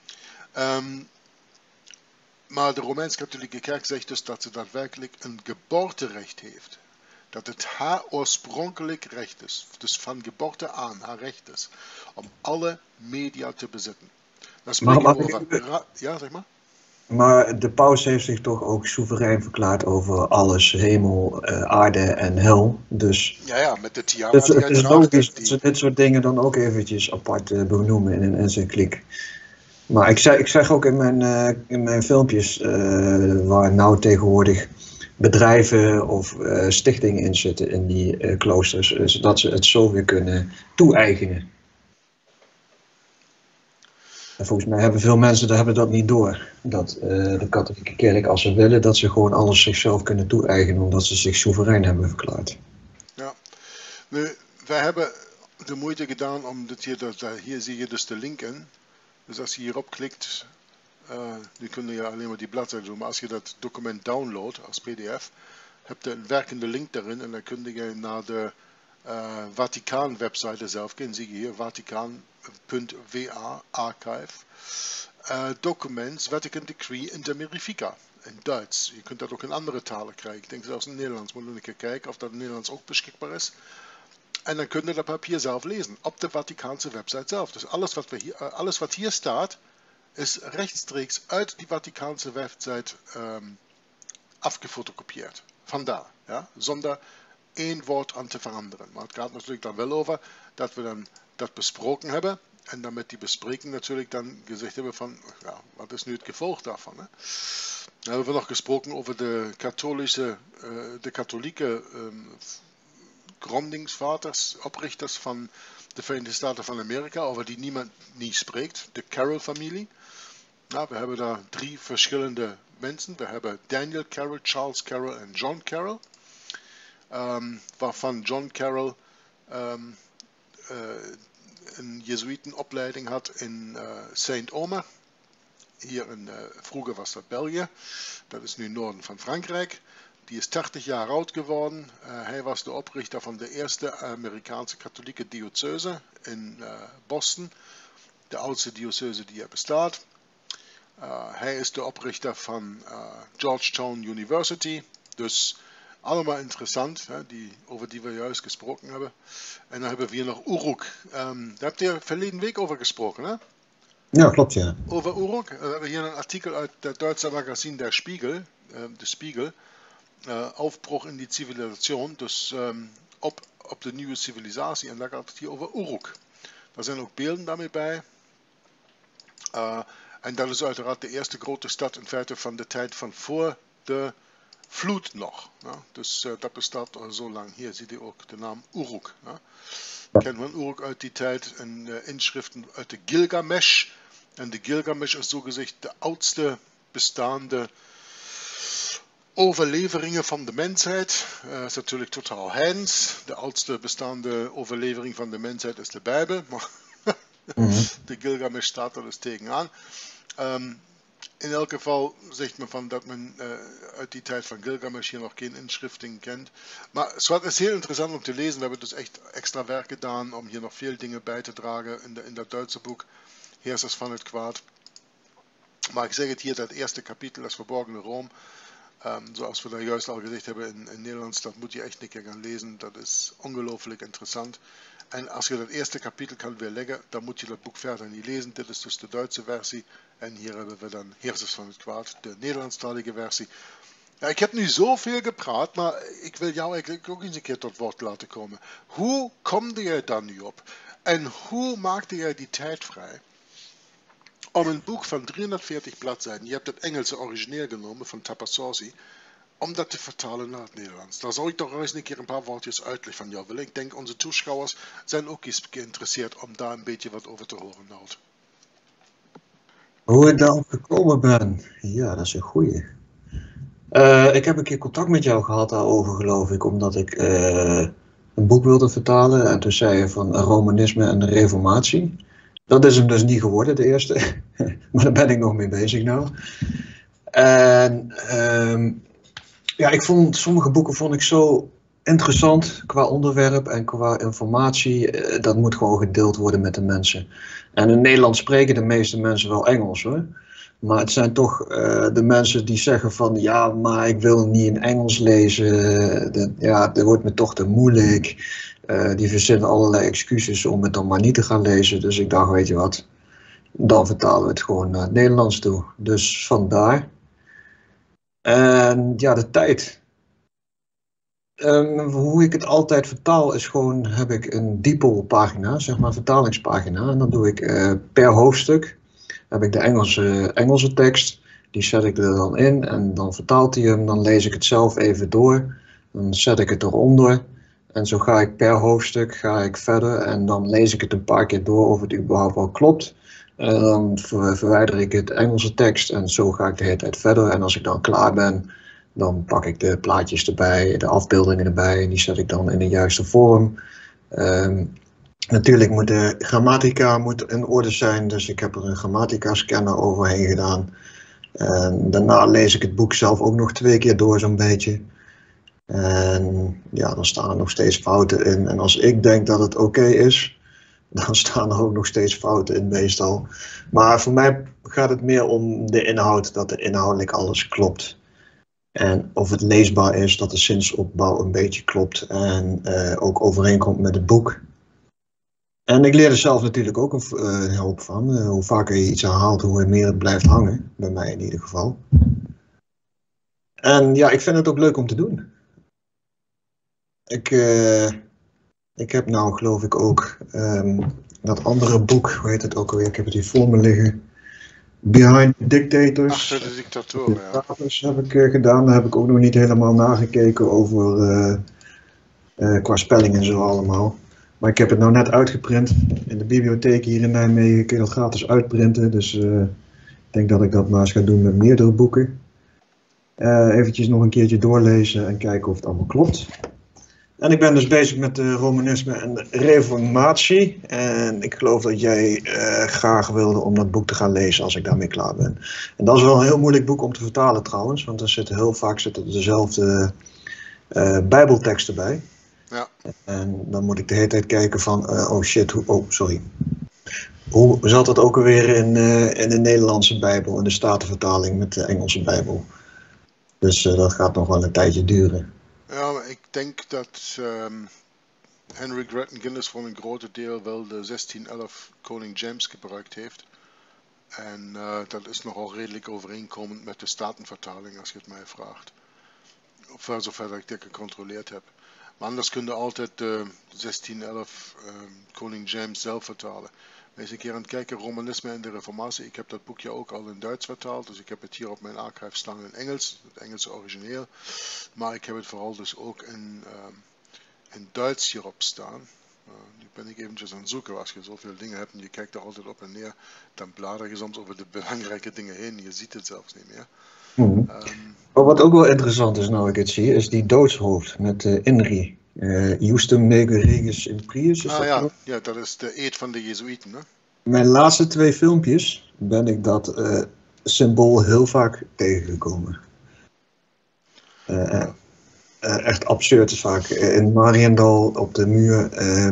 Maar de Romeins-Katholieke Kerk zegt dus dat ze daadwerkelijk een geboorterecht heeft. Dat het haar oorspronkelijk recht is, dus van geboorte aan haar recht is, om alle media te bezitten. Dan spreken we over... Ja, zeg maar. Maar de paus heeft zich toch ook soeverein verklaard over alles, hemel, aarde en hel. Dus ja, met de tiara. Het is logisch dat ze dit soort dingen dan ook eventjes apart benoemen in een encycliek. Maar ik zeg ook in mijn filmpjes waar nou tegenwoordig bedrijven of stichtingen in zitten in die kloosters, zodat ze het zo weer kunnen toe-eigenen. En volgens mij hebben veel mensen hebben dat niet door. Dat de katholieke kerk, als ze willen, dat ze gewoon alles zichzelf kunnen toe-eigenen, omdat ze zich soeverein hebben verklaard. Ja, wij hebben de moeite gedaan om dit hier zie je dus de link in. Dus als je hierop klikt, nu kun je alleen maar die bladzijde doen, maar als je dat document downloadt als pdf, heb je een werkende link daarin en dan kun je naar de Vaticaan website zelf gaan. Zie je hier, Vaticaan.wa archive, documents, Vatican Decree Inter Mirifica, in Duits. Je kunt dat ook in andere talen krijgen. Ik denk zelfs in Nederlands. Moet je een keer kijken of dat in Nederlands ook beschikbaar is. En dan kun je dat papier zelf lezen, op de Vaticaanse website zelf. Dus alles wat hier staat, is rechtstreeks uit die Vaticaanse website afgefotocopieerd. Vandaar, ja, zonder één woord aan te veranderen. Maar het gaat natuurlijk dan wel over dat we dan dat besproken hebben. En dan met die bespreking natuurlijk dan gezegd hebben van, ja, wat is nu het gevolg daarvan? Hè? Dan hebben we nog gesproken over de katholieke grondingsvaters, oprichters van de Verenigde Staten van Amerika, over die niemand niet spreekt, de Carroll-familie. Nou, we hebben daar 3 verschillende mensen. We hebben Daniel Carroll, Charles Carroll en John Carroll. Waarvan John Carroll een Jezuïtenopleiding had in Saint-Omer. Hier vroeger was dat België. Dat is nu noorden van Frankrijk. Die is 30 jaar oud geworden. Hij was de oprichter van de eerste Amerikaanse katholieke diocese in Boston. De oudste diocese die er bestaat. Hij is de oprichter van Georgetown University. Dus allemaal interessant, hè, over die we juist gesproken hebben. En dan hebben we hier nog Uruk. Daar hebt je verleden week over gesproken, hè? Ja, klopt, ja. Over Uruk. We hebben hier een artikel uit het Duitse magazine Der Spiegel. De Spiegel. Aufbruch in die Zivilisation. Dus op de nieuwe civilisatie. En daar gaat het hier over Uruk. Daar zijn ook beelden daarmee bij. En dat is uiteraard de eerste grote stad in feite van de tijd van voor de vloed nog. Ja? Dus dat bestaat al zo lang. Hier ziet u ook de naam Uruk. Ja? Kent man Uruk uit die tijd en inschriften uit de Gilgamesh. En de Gilgamesh is zogezegd de oudste bestaande overleveringen van de mensheid. Is natuurlijk totaal heidens. De oudste bestaande overlevering van de mensheid is de Bijbel. Maar de Gilgamesh staat er dus tegenaan. In elk geval zegt men van dat men uit die tijd van Gilgamesh hier nog geen inschrifting kent. Maar het is heel interessant om te lezen. We hebben dus echt extra werk gedaan om hier nog veel dingen bij te dragen in dat Duitse boek Heersers van het Kwaad. Maar ik zeg het hier, dat eerste kapitel, dat verborgene Rom. Zoals we daar juist al gezegd hebben in Nederlands, dat moet je echt een keer gaan lezen. Dat is ongelooflijk interessant. En als je dat eerste kapitel kan weerleggen, dan moet je dat boek verder niet lezen. Dit is dus de Duitse versie. En hier hebben we dan Heersers van het Kwaad, de Nederlandstalige versie. Ja, ik heb nu zoveel gepraat, maar ik wil jou eigenlijk ook eens een keer tot woord laten komen. Hoe komde jij daar nu op? En hoe maakte jij die tijd vrij om een boek van 340 bladzijden, je hebt het Engelse origineel genomen van Tapassosi, om dat te vertalen naar het Nederlands? Daar zou ik toch eens een keer een paar woordjes uitleg van jou willen. Ik denk onze toeschouwers zijn ook eens geïnteresseerd om daar een beetje wat over te horen, Nout. Hoe ik daarop gekomen ben? Ja, dat is een goeie. Ik heb een keer contact met jou gehad daarover, geloof ik, omdat ik een boek wilde vertalen. En toen zei je van Romanisme en de Reformatie. Dat is hem dus niet geworden, de eerste. Maar daar ben ik nog mee bezig nou. En ja, sommige boeken vond ik zo interessant qua onderwerp en qua informatie. Dat moet gewoon gedeeld worden met de mensen. En in Nederland spreken de meeste mensen wel Engels, hoor. Maar het zijn toch de mensen die zeggen van, ja, maar ik wil niet in Engels lezen. Ja, dat wordt me toch te moeilijk. Die verzinnen allerlei excuses om het dan maar niet te gaan lezen. Dus ik dacht, weet je wat, dan vertalen we het gewoon naar het Nederlands toe. Dus vandaar. En ja, de tijd. Hoe ik het altijd vertaal is gewoon, heb ik een DeepL-pagina, zeg maar vertalingspagina. En dan doe ik per hoofdstuk heb ik de Engelse tekst. Die zet ik er dan in en dan vertaalt hij hem. Dan lees ik het zelf even door. Dan zet ik het eronder. En zo ga ik per hoofdstuk verder. En dan lees ik het een paar keer door of het überhaupt wel klopt. En dan verwijder ik het Engelse tekst. En zo ga ik de hele tijd verder. En als ik dan klaar ben, dan pak ik de plaatjes erbij, de afbeeldingen erbij. En die zet ik dan in de juiste vorm. Natuurlijk moet de grammatica in orde zijn. Dus ik heb er een grammatica scanner overheen gedaan. En daarna lees ik het boek zelf ook nog 2 keer door zo'n beetje. En ja, dan staan er nog steeds fouten in. En als ik denk dat het oké is, dan staan er ook nog steeds fouten in meestal. Maar voor mij gaat het meer om de inhoud, dat er inhoudelijk alles klopt. En of het leesbaar is, dat de zinsopbouw een beetje klopt en ook overeenkomt met het boek. En ik leer er zelf natuurlijk ook een hoop van. Hoe vaker je iets herhaalt, hoe meer het blijft hangen. Bij mij in ieder geval. En ja, ik vind het ook leuk om te doen. Ik heb nou geloof ik ook dat andere boek, hoe heet het ook alweer? Ik heb het hier voor me liggen. Behind the Dictators. Achter de dictatoren, ja. Heb ik gedaan. Daar heb ik ook nog niet helemaal nagekeken over qua spelling en zo allemaal. Maar ik heb het nou net uitgeprint. In de bibliotheek hier in Nijmegen kun je dat gratis uitprinten. Dus ik denk dat ik dat maar eens ga doen met meerdere boeken. Eventjes nog een keertje doorlezen en kijken of het allemaal klopt. En ik ben dus bezig met de Romanisme en de Reformatie. En ik geloof dat jij graag wilde om dat boek te gaan lezen als ik daarmee klaar ben. En dat is wel een heel moeilijk boek om te vertalen trouwens. Want er zitten heel vaak dezelfde bijbelteksten bij. Ja. En dan moet ik de hele tijd kijken van, oh shit, sorry. Hoe zat het ook alweer in de Nederlandse Bijbel, in de Statenvertaling met de Engelse Bijbel. Dus dat gaat nog wel een tijdje duren. Ja, maar ik denk dat Henry Grattan Guinness voor een groot deel wel de 1611 Koning James gebruikt heeft. En dat is nogal redelijk overeenkomend met de Statenvertaling, als je het mij vraagt. Voor zover ik dit gecontroleerd heb. Maar anders kun je altijd de 1611 Koning James zelf vertalen. Wees een keer aan het kijken, Romanisme en de Reformatie. Ik heb dat boekje ook al in Duits vertaald, dus ik heb het hier op mijn archive staan in Engels, het Engelse origineel. Maar ik heb het vooral dus ook in Duits hierop staan. Nu ben ik eventjes aan het zoeken, als je zoveel dingen hebt en je kijkt er altijd op en neer, dan blader je soms over de belangrijke dingen heen, je ziet het zelfs niet meer. Maar wat ook wel interessant is, nou ik het zie, is die doodshoofd met Inri. Justum Mege Regis Imprius. Ja, dat is de eed van de Jezuïeten. Hè? Mijn laatste 2 filmpjes ben ik dat symbool heel vaak tegengekomen. Echt absurd vaak. In Mariendal op de muur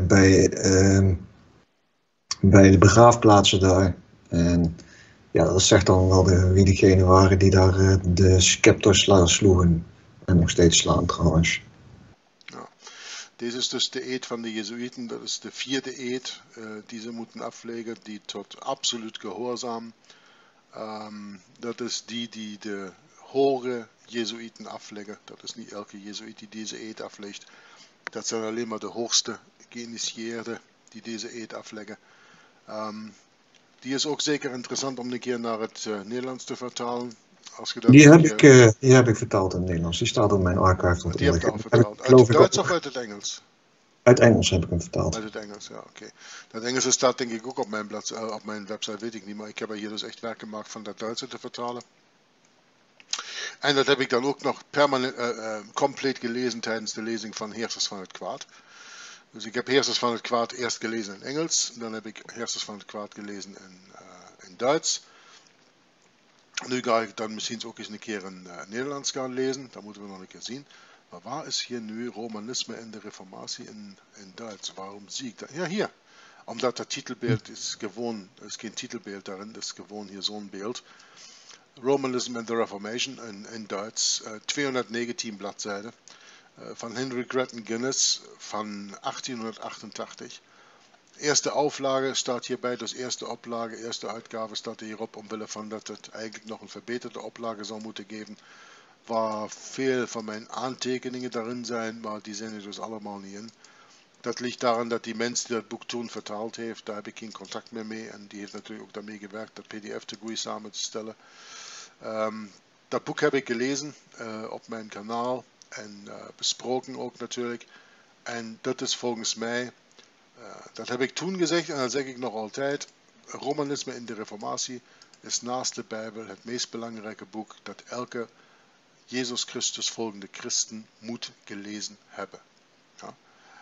bij de begraafplaatsen daar. En ja, dat zegt dan wel wie degene waren die daar de scepter sloegen. En nog steeds slaan trouwens. Ja. Deze is dus de eed van de Jezuïeten. Dat is de 4e eed die ze moeten afleggen. Die tot absoluut gehoorzaam. Dat is die de hoge Jezuïeten afleggen. Dat is niet elke Jezuïet die deze eed aflegt. Dat zijn alleen maar de hoogste geïnitieerden die deze eed afleggen. Die is ook zeker interessant om een keer naar het Nederlands te vertalen. Als je dat die heb ik vertaald in het Nederlands. Die staat op mijn archive. Die heb je al vertaald. Uit het Duits of uit het Engels? Uit Engels heb ik hem vertaald. Uit het Engels, ja, oké. Dat Engelse staat denk ik ook op mijn website, weet ik niet. Maar ik heb er hier dus echt werk gemaakt van dat Duitse te vertalen. En dat heb ik dan ook nog permanent, compleet gelezen tijdens de lezing van Heersers van het Kwaad. Dus ik heb Heersers van het Kwaad eerst gelezen in Engels. Dan heb ik Heersers van het Kwaad gelezen in Duits. Nu ga ik dan misschien ook eens een keer in Nederlands gaan lezen. Dat moeten we nog een keer zien. Maar waar is hier nu Romanisme en de Reformatie in Duits? Waarom zie ik dat? Ja, hier. Omdat dat titelbeeld is gewoon, er is geen titelbeeld daarin, dat is gewoon hier zo'n beeld. Romanism and the Reformation in Duits, 219 bladzijden. Van Henry Grattan Guinness van 1888. Eerste auflage staat hierbij, dus eerste oplage, eerste uitgave staat hierop, omwille van dat het eigenlijk nog een verbeterde oplage zou moeten geven. Waar veel van mijn aantekeningen daarin zijn, maar die zijn er dus allemaal niet in. Dat ligt daran dat die mens die dat boek toen vertaald heeft, daar heb ik geen contact meer mee. En die heeft natuurlijk ook daarmee gewerkt, dat PDF te goed samen te stellen. Dat boek heb ik gelezen op mijn kanaal en besproken ook natuurlijk. En dat is volgens mij, dat heb ik toen gezegd en dat zeg ik nog altijd, Romanisme in de Reformatie is naast de Bijbel het meest belangrijke boek dat elke Jezus Christus volgende christen moet gelezen hebben. Ja.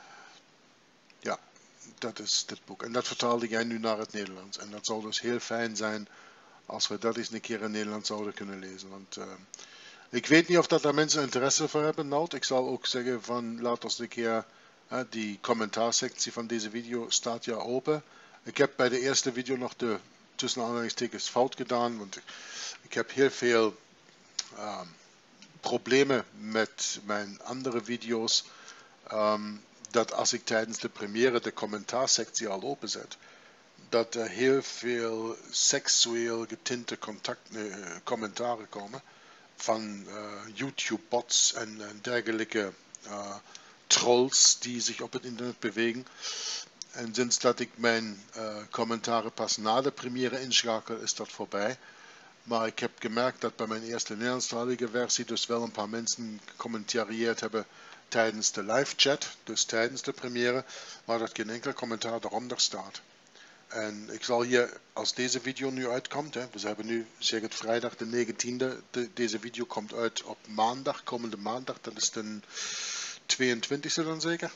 Ja, dat is dit boek. En dat vertaalde jij nu naar het Nederlands. En dat zou dus heel fijn zijn als we dat eens een keer in Nederland zouden kunnen lezen. Want ik weet niet of dat daar mensen interesse voor hebben. Nou, ik zal ook zeggen van laat ons een keer, die commentaarsectie van deze video staat ja open. Ik heb bij de eerste video nog de tussen aanhalingstekens fout gedaan. Want ik heb heel veel problemen met mijn andere video's. Dat als ik tijdens de première de commentaarsectie al openzet, dat er heel veel seksueel getinte commentaren komen van YouTube-bots en dergelijke trolls die zich op het internet bewegen. En sinds dat ik mijn commentaren pas na de première inschakel, is dat voorbij. Maar ik heb gemerkt dat bij mijn eerste Nederlandstalige versie dus wel een paar mensen gecommentarieerd hebben tijdens de live chat, dus tijdens de première, maar dat geen enkel commentaar eronder staat. En ik zal hier, als deze video nu uitkomt, dus we hebben nu, zeg het vrijdag de 19e, deze video komt uit op maandag, komende maandag, dat is de 22e dan zeker.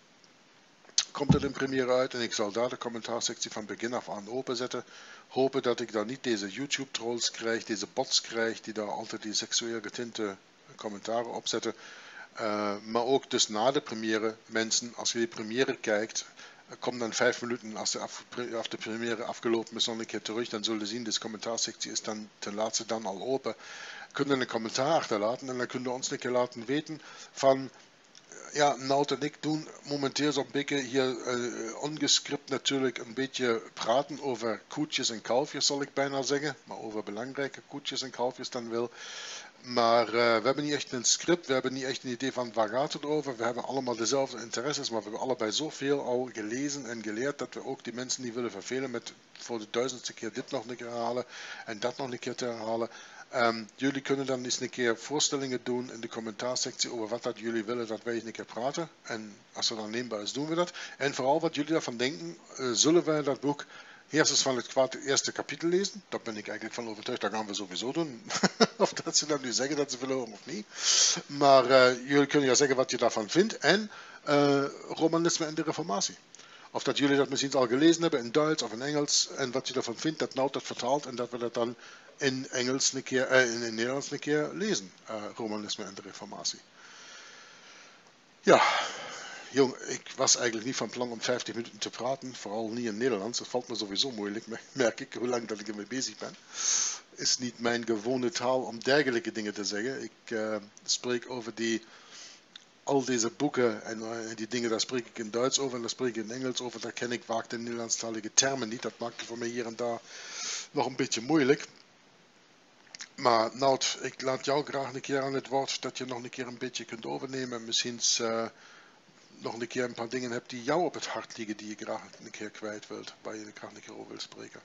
Komt het in première uit en ik zal daar de commentaarsectie van begin af aan openzetten. Hopen dat ik dan niet deze YouTube trolls krijg, deze bots krijg, die daar altijd die seksueel getinte commentaren opzetten. Maar ook dus na de première, mensen, als je die première kijkt, kom dan 5 minuten als de première afgelopen is nog een keer terug, dan zullen zien, deze commentaarsectie is dan ten laatste dan al open. Kunnen een commentaar achterlaten en dan kunnen we ons een keer laten weten van, ja, Nout en ik doen momenteel zo'n beetje hier ongescript natuurlijk een beetje praten over koetjes en kalfjes, zal ik bijna zeggen, maar over belangrijke koetjes en kalfjes dan wel. Maar we hebben niet echt een script, we hebben niet echt een idee van waar gaat het over. We hebben allemaal dezelfde interesses, maar we hebben allebei zoveel al gelezen en geleerd dat we ook die mensen niet willen vervelen met voor de 1000ste keer dit nog een keer herhalen en dat nog een keer te herhalen. Jullie kunnen dan eens een keer voorstellingen doen in de commentaarsectie over wat dat jullie willen dat wij eens een keer praten. En als het dan neembaar is, doen we dat. En vooral wat jullie daarvan denken, zullen wij dat boek eerst van het kwaad eerste kapitel lezen. Daar ben ik eigenlijk van overtuigd, dat gaan we sowieso doen. Of dat ze dan nu zeggen dat ze verloren of niet. Maar jullie kunnen ja zeggen wat je daarvan vindt. En Romanisme en de Reformatie. Of dat jullie dat misschien al gelezen hebben in Duits of in Engels. En wat je daarvan vindt, dat Nout dat vertaalt. En dat we dat dan in Engels een keer, in Nederlands een keer lezen. Romanisme en de Reformatie. Ja. Jong, ik was eigenlijk niet van plan om 50 minuten te praten, vooral niet in Nederlands. Dat valt me sowieso moeilijk, merk ik, hoe lang dat ik ermee bezig ben. Is niet mijn gewone taal om dergelijke dingen te zeggen. Ik spreek over al deze boeken en die dingen, daar spreek ik in Duits over en daar spreek ik in Engels over. Daar ken ik vaak de Nederlandstalige termen niet. Dat maakt het voor mij hier en daar nog een beetje moeilijk. Maar Nout, ik laat jou graag een keer aan het woord, dat je nog een keer een beetje kunt overnemen. Misschien nog een keer een paar dingen hebt die jou op het hart liggen, die je graag een keer kwijt wilt, waar je graag een keer over wilt spreken.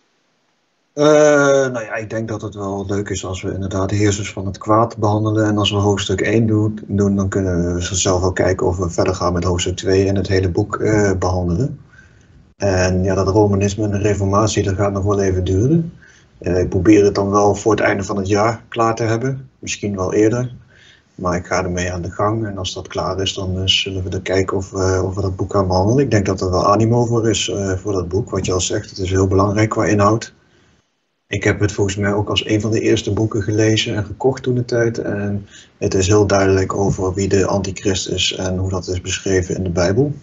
Nou ja, ik denk dat het wel leuk is als we inderdaad de heersers van het kwaad behandelen. En als we hoofdstuk 1 doen, dan kunnen we zelf ook kijken of we verder gaan met hoofdstuk 2 en het hele boek behandelen. En ja, dat Romanisme en de Reformatie, dat gaat nog wel even duren. Ik probeer het dan wel voor het einde van het jaar klaar te hebben, misschien wel eerder. Maar ik ga ermee aan de gang en als dat klaar is, dan zullen we er kijken of we dat boek gaan behandelen. Ik denk dat er wel animo voor is voor dat boek, wat je al zegt. Het is heel belangrijk qua inhoud. Ik heb het volgens mij ook als een van de eerste boeken gelezen en gekocht toen de tijd. En het is heel duidelijk over wie de antichrist is en hoe dat is beschreven in de Bijbel.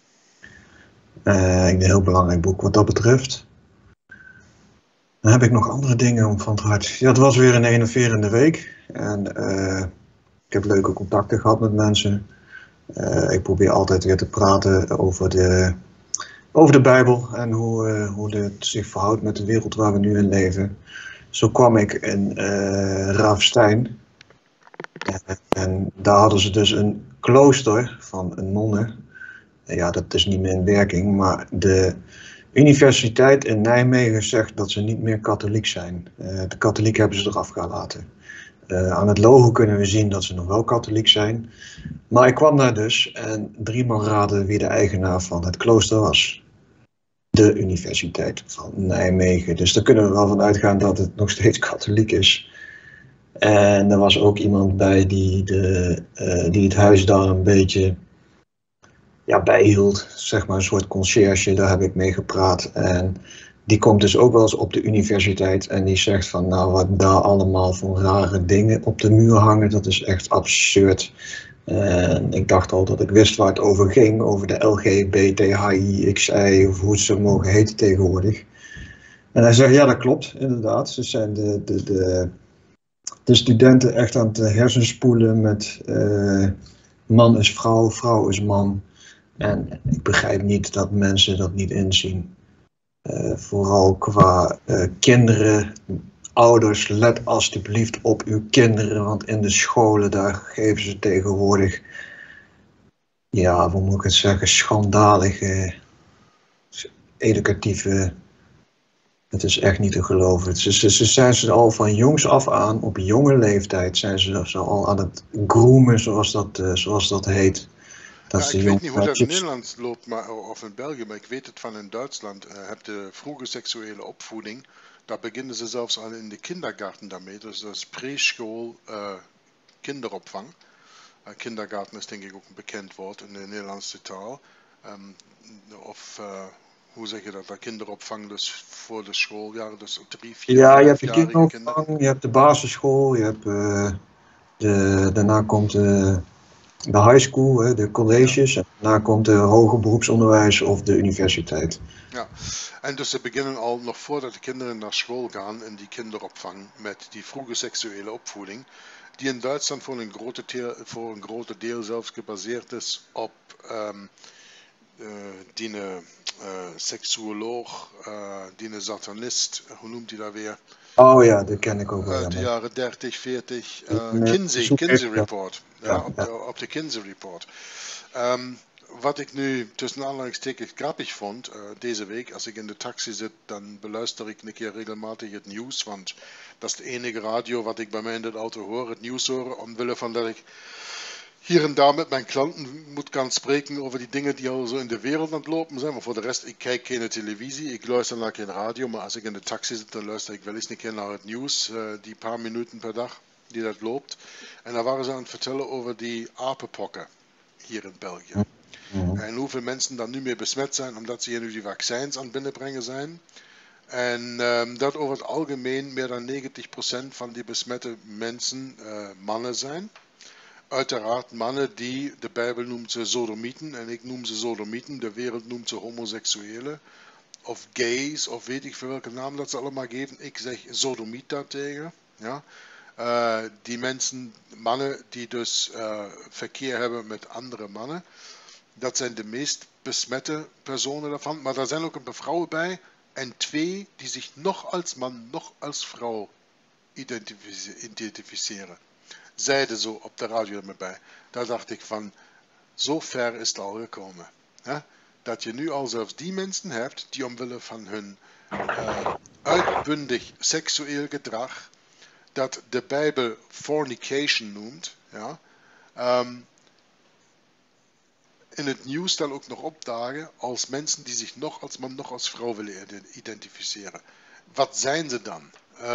Een heel belangrijk boek wat dat betreft. Dan heb ik nog andere dingen om van het hart. Ja, het was weer een enerverende week. En ik heb leuke contacten gehad met mensen. Ik probeer altijd weer te praten over de Bijbel en hoe het zich verhoudt met de wereld waar we nu in leven. Zo kwam ik in Raafstein. En daar hadden ze dus een klooster van een nonnen. Ja, dat is niet meer in werking, maar de universiteit in Nijmegen zegt dat ze niet meer katholiek zijn. De katholiek hebben ze eraf gelaten. Aan het logo kunnen we zien dat ze nog wel katholiek zijn. Maar ik kwam daar dus en 3 man raden wie de eigenaar van het klooster was. De Universiteit van Nijmegen. Dus daar kunnen we wel van uitgaan dat het nog steeds katholiek is. En er was ook iemand bij die het huis daar een beetje bijhield. Zeg maar een soort conciërge, daar heb ik mee gepraat. En die komt dus ook wel eens op de universiteit en die zegt van nou wat daar allemaal voor rare dingen op de muur hangen, dat is echt absurd. En ik dacht al dat ik wist waar het over ging, over de LGBTHIXI of hoe ze mogen heten tegenwoordig. En hij zegt ja dat klopt inderdaad, ze zijn de studenten echt aan het hersenspoelen met man is vrouw, vrouw is man. En ik begrijp niet dat mensen dat niet inzien. Vooral qua kinderen, ouders, let alsjeblieft op uw kinderen, want in de scholen daar geven ze tegenwoordig, ja, hoe moet ik het zeggen, schandalige, educatieve, het is echt niet te geloven. Ze zijn ze al van jongs af aan, op jonge leeftijd, zijn ze al aan het groomen, zoals dat heet. Ja, ik weet niet hoe dat in Nederland loopt of in België, maar ik weet het van in Duitsland. Heb de vroege seksuele opvoeding, daar beginnen ze zelfs al in de kindergarten daarmee. Dus dat is preschool kinderopvang. Kindergarten is denk ik ook een bekend woord in de Nederlandse taal. Hoe zeg je dat? Kinderopvang dus voor de schooljaar, dus 3, 4 Ja, je hebt de kinderopvang, kinderopvang, je hebt de basisschool, je hebt daarna komt de high school, de colleges, en daarna komt de hoger beroepsonderwijs of de universiteit. Ja, en dus ze beginnen al nog voordat de kinderen naar school gaan in die kinderopvang met die vroege seksuele opvoeding, die in Duitsland voor een grote deel zelfs gebaseerd is op die seksuoloog, die satanist, hoe noemt hij dat weer? Oh ja, dat ken ik ook wel. Uit de jaren 30, 40, Kinsey Report. Op de Kinsey Report. Wat ik nu tussen aanhalingstekens grappig vond, deze week, als ik in de taxi zit, dan beluister ik een keer regelmatig het nieuws, want dat is de enige radio wat ik bij mij in de auto hoor, het nieuws horen, omwille van dat ik hier en daar met mijn klanten moet gaan spreken over die dingen die al zo in de wereld aan het lopen zijn. Maar voor de rest, ik kijk geen televisie, ik luister naar geen radio, maar als ik in de taxi zit, dan luister ik wel eens een keer naar het nieuws, die paar minuten per dag die dat loopt. En daar waren ze aan het vertellen over die apenpokken hier in België. En hoeveel mensen dan nu meer besmet zijn, omdat ze hier nu die vaccins aan het binnenbrengen zijn. En dat over het algemeen meer dan 90% van die besmette mensen mannen zijn. Uiteraard mannen die, de Bijbel noemt ze sodomieten en ik noem ze sodomieten, de wereld noemt ze homoseksuelen of gays of weet ik veel welke naam dat ze allemaal geven. Ik zeg sodomiet daartegen. Ja. Die mensen, mannen die dus verkeer hebben met andere mannen, dat zijn de meest besmette personen daarvan. Maar daar zijn ook een paar vrouwen bij en 2 die zich nog als man, nog als vrouw identificeren. Zeiden zo op de radio met bij. Daar dacht ik van, zo ver is het al gekomen. Hè? Dat je nu al zelfs die mensen hebt die omwille van hun uitbundig seksueel gedrag, dat de Bijbel fornication noemt, ja, in het nieuws dan ook nog opdagen als mensen die zich nog als man, nog als vrouw willen identificeren. Wat zijn ze dan?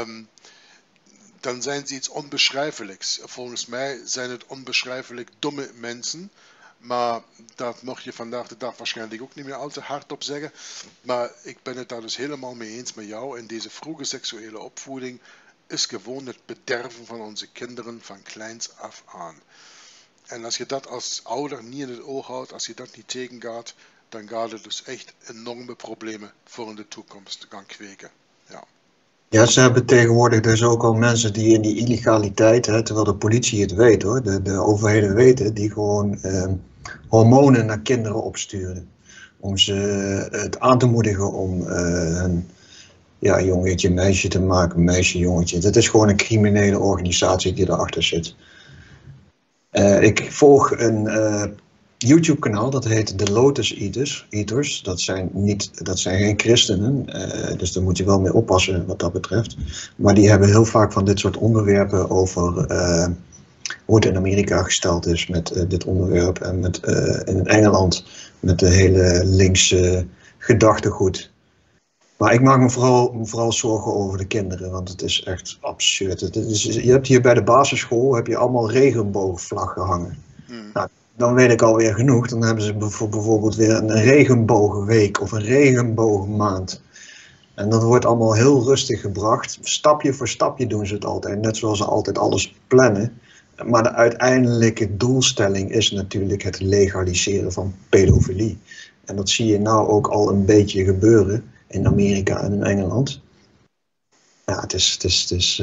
Dan zijn ze iets onbeschrijfelijks. Volgens mij zijn het onbeschrijfelijk domme mensen. Maar dat mocht je vandaag de dag waarschijnlijk ook niet meer al te hard op zeggen. Maar ik ben het daar dus helemaal mee eens met jou. En deze vroege seksuele opvoeding is gewoon het bederven van onze kinderen van kleins af aan. En als je dat als ouder niet in het oog houdt, als je dat niet tegengaat, dan gaat het dus echt enorme problemen voor in de toekomst gaan kweken. Ja. Ja, ze hebben tegenwoordig dus ook al mensen die in die illegaliteit, terwijl de politie het weet hoor, de overheden weten, die gewoon hormonen naar kinderen opsturen. Om ze het aan te moedigen om een jongetje, meisje te maken, meisje, jongetje. Dat is gewoon een criminele organisatie die erachter zit. Ik volg een YouTube kanaal, dat heet The Lotus Eaters. Dat zijn geen christenen, dus daar moet je wel mee oppassen wat dat betreft. Maar die hebben heel vaak van dit soort onderwerpen over hoe het in Amerika gesteld is met dit onderwerp. En in Engeland met de hele linkse gedachtegoed. Maar ik maak me vooral zorgen over de kinderen, want het is echt absurd. Je hebt hier bij de basisschool heb je allemaal regenboogvlaggen hangen. Nou, dan weet ik alweer genoeg. Dan hebben ze bijvoorbeeld weer een regenboogweek of een regenboogmaand. En dat wordt allemaal heel rustig gebracht. Stapje voor stapje doen ze het altijd, net zoals ze altijd alles plannen. Maar de uiteindelijke doelstelling is natuurlijk het legaliseren van pedofilie. En dat zie je nou ook al een beetje gebeuren in Amerika en in Engeland. Ja, het is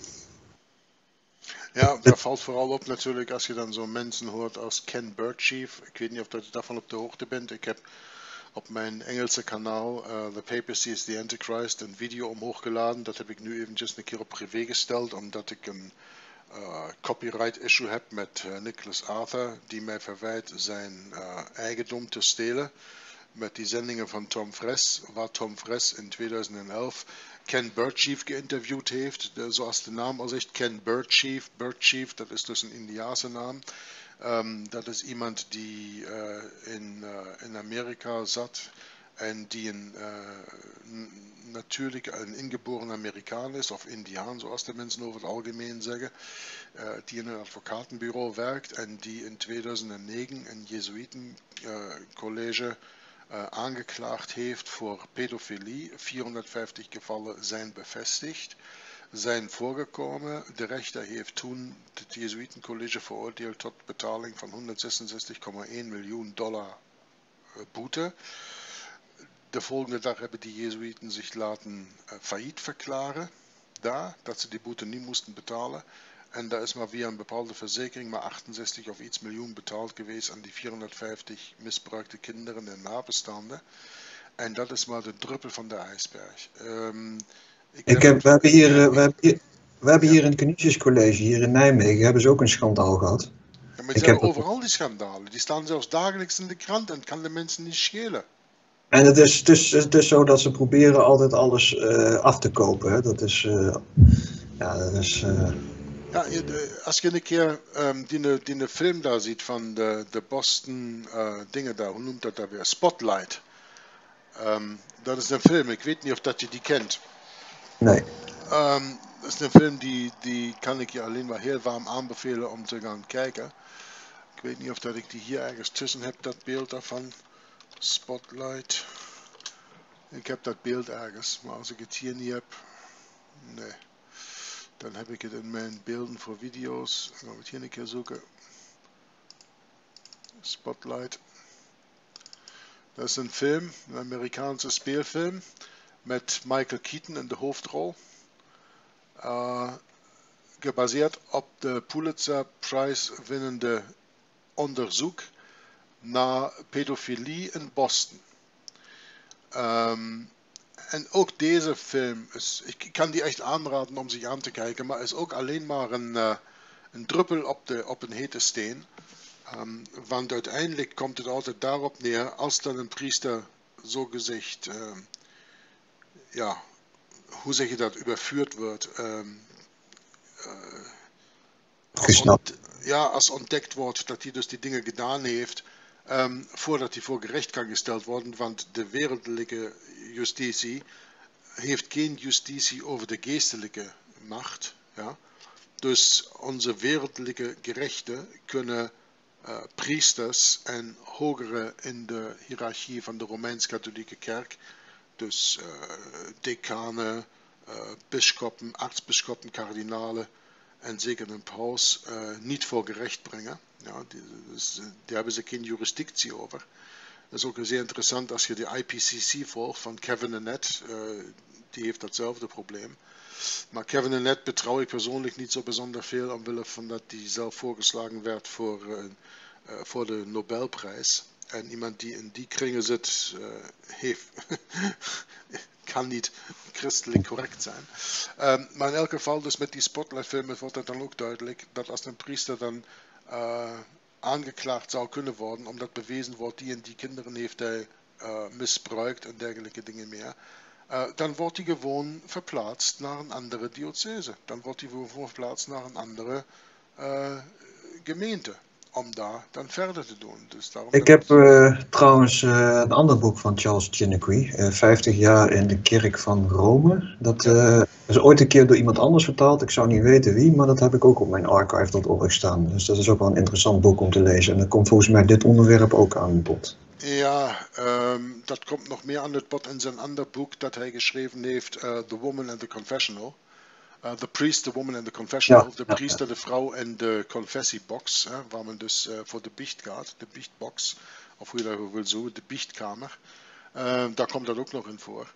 Ja, daar valt vooral op natuurlijk als je dan zo mensen hoort als Ken Burchief. Ik weet niet of je daarvan op de hoogte bent. Ik heb op mijn Engelse kanaal The Papacy is the Antichrist een video omhoog geladen. Dat heb ik nu eventjes een keer op privé gesteld, omdat ik een copyright issue heb met Nicholas Arthur, die mij verwijt zijn eigendom te stelen. Met die zendingen van Tom Friess, waar Tom Friess in 2011 Ken Burchief geïnterviewd heeft. Zoals de naam al zegt, Ken Burchief. Burchief, dat is dus een Indiase naam. Dat is iemand die in Amerika zat en die natuurlijk een ingeboren Amerikaan is, of Indiaan zoals de mensen over het algemeen zeggen, die in een advocatenbureau werkt en die in 2009 een Jezuïtencollege aangeklaagd heeft voor pedofilie. 450 gevallen zijn bevestigd, zijn voorgekomen. De rechter heeft toen het Jezuïtencollege veroordeeld tot betaling van $166,1 miljoen boete. De volgende dag hebben die Jezuïten zich laten failliet verklaren, dat ze die boete niet moesten betalen. En daar is maar via een bepaalde verzekering maar 68 of iets miljoen betaald geweest aan die 450 misbruikte kinderen en nabestaanden. En dat is maar de druppel van de ijsberg. We hebben hier een Canisius-college, hier in Nijmegen, hebben ze ook een schandaal gehad. Ja, maar die hebben overal die schandalen. Die staan zelfs dagelijks in de krant en het kan de mensen niet schelen. En het is zo dat ze proberen altijd alles af te kopen. Hè? Dat is... Ja, als je een keer die film daar ziet van de Boston dingen daar, hoe noemt dat daar weer? Spotlight. Dat is een film, ik weet niet of dat je die kent. Nee. Dat is een film die kan ik je alleen maar heel warm aanbevelen om te gaan kijken. Ik weet niet of dat ik die hier ergens tussen heb, dat beeld daarvan. Spotlight. Ik heb dat beeld ergens, maar als ik het hier niet heb, nee. Dan heb ik het in mijn beelden voor video's. Dan gaan we het hier een keer zoeken. Spotlight. Dat is een film, een Amerikaanse speelfilm met Michael Keaton in de hoofdrol. Gebaseerd op de Pulitzer-prijs winnende onderzoek naar pedofilie in Boston. En ook deze film, ik kan die echt aanraden om zich aan te kijken, maar is ook alleen maar een druppel op een hete steen. Want uiteindelijk komt het altijd daarop neer, als dan een priester zogezegd, hoe zeg je dat, übervuurd wordt. Als ontdekt wordt dat hij dus die dingen gedaan heeft, voordat hij voor gerecht kan gesteld worden, want de wereldlijke justitie heeft geen justitie over de geestelijke macht. Ja? Dus onze wereldlijke gerechten kunnen priesters en hogere in de hiërarchie van de Romeins-Katholieke Kerk, dus decanen, bisschoppen, aartsbisschoppen, kardinalen en zeker een paus niet voor gerecht brengen. Ja, die hebben ze geen jurisdictie over. Dat is ook zeer interessant als je de IPCC volgt van Kevin Annett, die heeft datzelfde probleem. Maar Kevin Annett betrouw ik persoonlijk niet zo bijzonder veel, omwille van dat hij zelf voorgeslagen werd voor de Nobelprijs. En iemand die in die kringen zit, kan niet christelijk correct zijn. Maar in elk geval, dus met die Spotlight-film wordt het dan ook duidelijk dat als een priester dan aangeklaagd zou kunnen worden, omdat bewezen wordt die en die kinderen heeft hij misbruikt en dergelijke dingen meer. Dan wordt hij gewoon verplaatst naar een andere diocese. Dan wordt hij gewoon verplaatst naar een andere gemeente. Om daar dan verder te doen. Dus daarom Ik heb trouwens een ander boek van Charles Chiniquy, 50 jaar in de kerk van Rome. Dat is ooit een keer door iemand anders vertaald, ik zou niet weten wie, maar dat heb ik ook op mijn archive.org staan. Dus dat is ook wel een interessant boek om te lezen. En dan komt volgens mij dit onderwerp ook aan bod. Ja, dat komt nog meer aan het bod in zijn ander boek dat hij geschreven heeft, The Woman and the Confessional. The Priest, the Woman and the Confessional. Ja, de priester, de vrouw en de confessiebox, waar men dus voor de biecht gaat, de biechtbox, of hoe je dat wil zo, de biechtkamer. Daar komt dat ook nog in voor.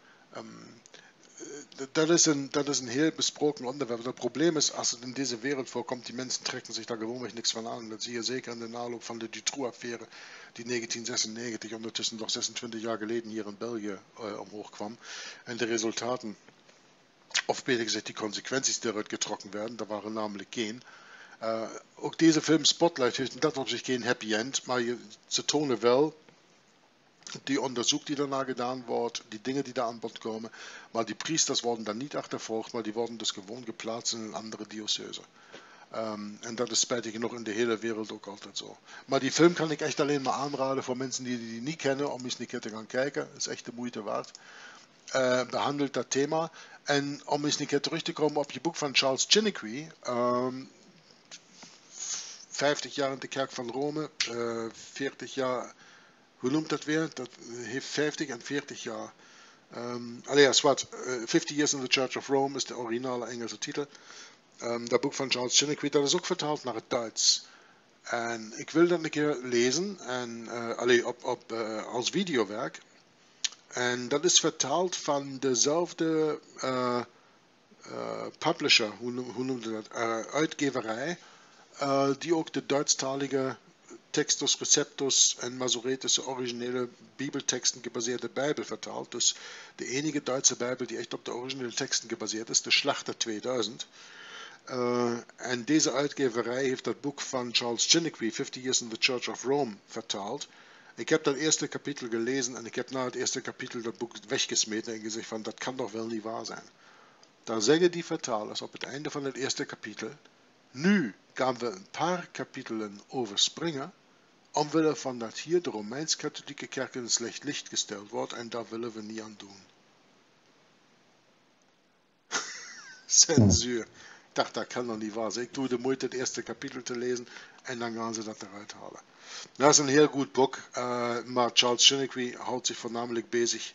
Dat is een heel besproken onderwerp. Het probleem is, als het in deze wereld voorkomt, die mensen trekken zich daar gewoonweg niks van aan. Dat zie je zeker in de naloop van de Dutroux-affaire, die 1996, ondertussen nog 26 jaar geleden hier in België omhoog kwam. En de resultaten, of beter gezegd die consequenties die eruit getrokken werden, daar waren namelijk geen. Ook deze film Spotlight heeft in dat opzicht geen happy end, maar ze tonen wel die onderzoek die daarna gedaan wordt, die dingen die daar aan bod komen, maar die priesters worden dan niet achtervolgd, maar die worden dus gewoon geplaatst in een andere diocese. En dat is spijtig genoeg in de hele wereld ook altijd zo. Maar die film kan ik echt alleen maar aanraden voor mensen die die niet kennen, om eens een keer te gaan kijken. Dat is echt de moeite waard. Behandelt dat thema. En om eens een keer terug te komen op je boek van Charles Chiniquy, 50 jaar in de kerk van Rome, 40 jaar, hoe noemt dat weer? Dat heeft 50 en 40 jaar. Alias wat, 50 Years in the Church of Rome is de originale Engelse titel. Dat boek van Charles Chiniquy, dat is ook vertaald naar het Duits. En ik wil dat een keer lezen, en, als videowerk. En dat is vertaald van dezelfde publisher, hoe noemde dat, uitgeverij, die ook de Duitsstalige Textus Receptus en Masoretische originele bibelteksten gebaseerde Bijbel vertaalt. Dus de enige Duitse Bijbel die echt op de originele teksten gebaseerd is, de Schlachter 2000. En deze uitgeverij heeft dat boek van Charles Chiniquy, 50 Years in the Church of Rome, vertaald. Ik heb dat eerste kapitel gelezen en ik heb na het eerste kapitel dat boek weggesmeten en gezegd van dat kan toch wel niet waar zijn. Daar zeggen die vertalers op het einde van het eerste kapitel, nu gaan we een paar kapitelen overspringen, omwille van dat hier de Romeins-Katholieke Kerk in een slecht licht gesteld wordt en daar willen we niet aan doen. Censuur. Ik dacht, dat kan nog niet waar zijn. Ik doe de moeite het eerste kapitel te lezen en dan gaan ze dat eruit halen. Dat is een heel goed boek, maar Charles Chiniquy houdt zich voornamelijk bezig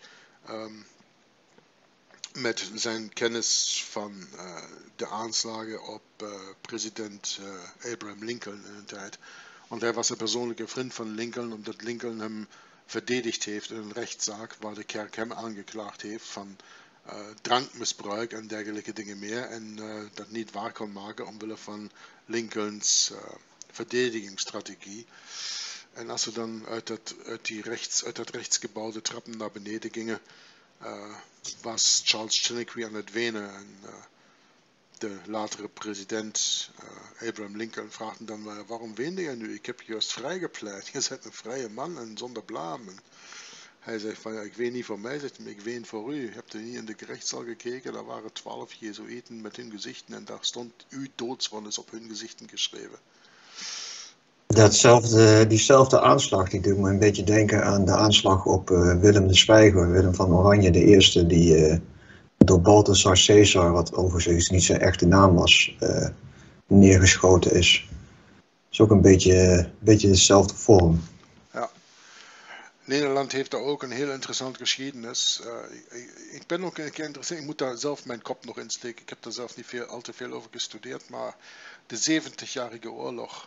met zijn kennis van de aanslagen op president Abraham Lincoln in een tijd. Want hij was een persoonlijke vriend van Lincoln, omdat Lincoln hem verdedigd heeft in een rechtszaak waar de kerk hem aangeklaagd heeft van drankmisbruik en dergelijke dingen meer. En dat niet waar kon maken omwille van Lincolns verdedigingsstrategie. En als ze dan uit dat rechtsgebouw de trappen naar beneden gingen, was Charles Chiniquy aan het wenen. En de latere president Abraham Lincoln vraagt hem dan, waarom weende je nu? Ik heb je juist vrijgepleit. Je bent een vrije man en zonder blaam. En hij zegt van, ja, ik ween niet voor mij, zegt hij, ik ween voor u. Hebt u niet in de gerechtszaal gekeken? Daar waren 12 Jezuïeten met hun gezichten en daar stond uw doodsvonnis op hun gezichten geschreven. Diezelfde aanslag, die doet me een beetje denken aan de aanslag op Willem de Zwijger, Willem van Oranje, de eerste die door Balthasar Caesar, wat overigens niet zijn echte naam was, neergeschoten is. Dat is ook een beetje dezelfde vorm. Ja. Nederland heeft daar ook een heel interessante geschiedenis. Ik ben ook een keer interessant, ik moet daar zelf mijn kop nog in steken. Ik heb daar zelf niet al te veel over gestudeerd, maar de 70-jarige oorlog.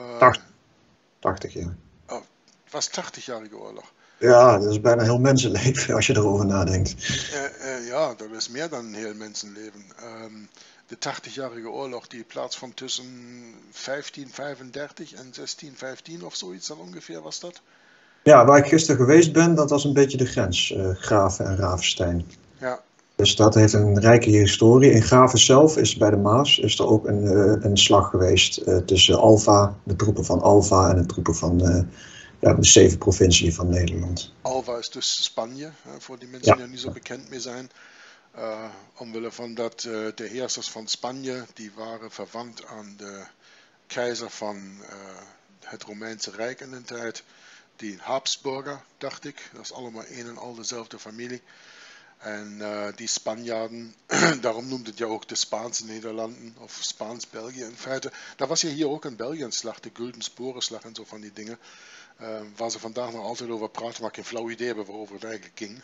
80 jaar. Oh, het was 80-jarige oorlog. Ja, dat is bijna heel mensenleven als je erover nadenkt. Ja, dat is meer dan een heel mensenleven. De 80-jarige oorlog die plaatsvond tussen 1535 en 1615 of zoiets dan ongeveer was dat. Ja, waar ik gisteren geweest ben, dat was een beetje de grens, Graven en Ravenstein. Ja. De stad heeft een rijke historie. In Graven zelf is bij de Maas is er ook een slag geweest tussen Alva, de troepen van Alva en de troepen van de 7 provinciën van Nederland. Alva is dus Spanje, voor die mensen die er niet zo bekend mee zijn. Omwille van dat de heersers van Spanje, die waren verwant aan de keizer van het Romeinse Rijk in de tijd. Die Habsburger, dacht ik. Dat is allemaal een en al dezelfde familie. En die Spanjaarden, daarom noemt het ja ook de Spaanse Nederlanden of Spaans-België in feite. Daar was hier ook een België-slag, de Gulden Sporenslag en zo van die dingen. Waar ze vandaag nog altijd over praten, maar ik geen flauw idee hebben waarover het eigenlijk ging.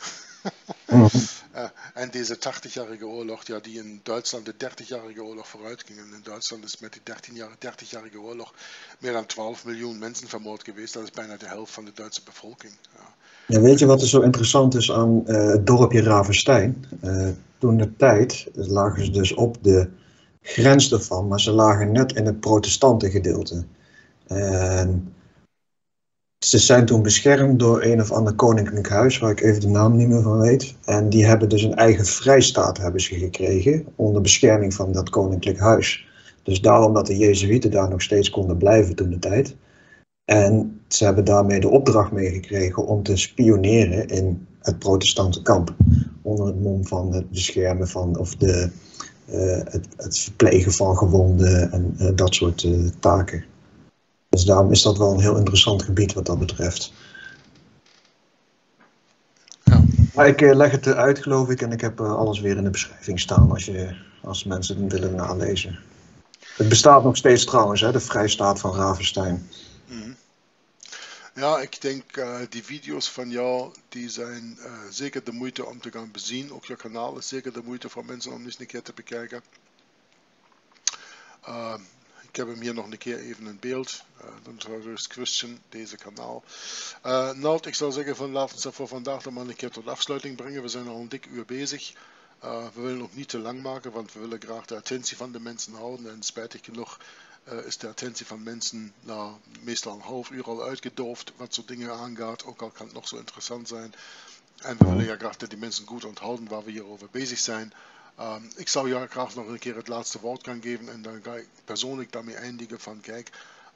En deze 80-jarige oorlog, ja, die in Duitsland de 30-jarige oorlog vooruit ging. En in Duitsland is met die 30-jarige oorlog meer dan 12 miljoen mensen vermoord geweest. Dat is bijna de helft van de Duitse bevolking. Ja, weet je wat er zo interessant is aan het dorpje Ravenstein? Toen de tijd lagen ze dus op de grens ervan, maar ze lagen net in het protestantengedeelte. Ze zijn toen beschermd door een of ander koninklijk huis, waar ik even de naam niet meer van weet. En die hebben dus een eigen vrijstaat hebben ze gekregen, onder bescherming van dat koninklijk huis. Dus daarom dat de Jezuïeten daar nog steeds konden blijven toen de tijd. En ze hebben daarmee de opdracht meegekregen om te spioneren in het protestantenkamp. Onder het mom van het beschermen van, of het verplegen van gewonden en dat soort taken. Dus daarom is dat wel een heel interessant gebied wat dat betreft. Ja. Maar ik leg het uit, geloof ik, en ik heb alles weer in de beschrijving staan als mensen het willen nalezen. Het bestaat nog steeds trouwens, hè, de Vrijstaat van Ravenstein. Ja, ik denk die video's van jou, die zijn zeker de moeite om te gaan bezien. Ook je kanaal is zeker de moeite voor mensen om eens een keer te bekijken. Ik heb hem hier nog een keer even in beeld. Dan trouwens Christian, deze kanaal. Nou, ik zou zeggen van laten we voor vandaag dan maar een keer tot afsluiting brengen. We zijn al een dik uur bezig. We willen ook niet te lang maken, want we willen graag de attentie van de mensen houden. En spijtig genoeg is de attentie van mensen meestal een half uur al uitgedoofd wat soort dingen aangaat. Ook al kan het nog zo interessant zijn. En we willen ja graag dat die mensen goed onthouden waar we hierover bezig zijn. Ik zou ja graag nog een keer het laatste woord gaan geven en dan ga ik persoonlijk daarmee eindigen van kijk,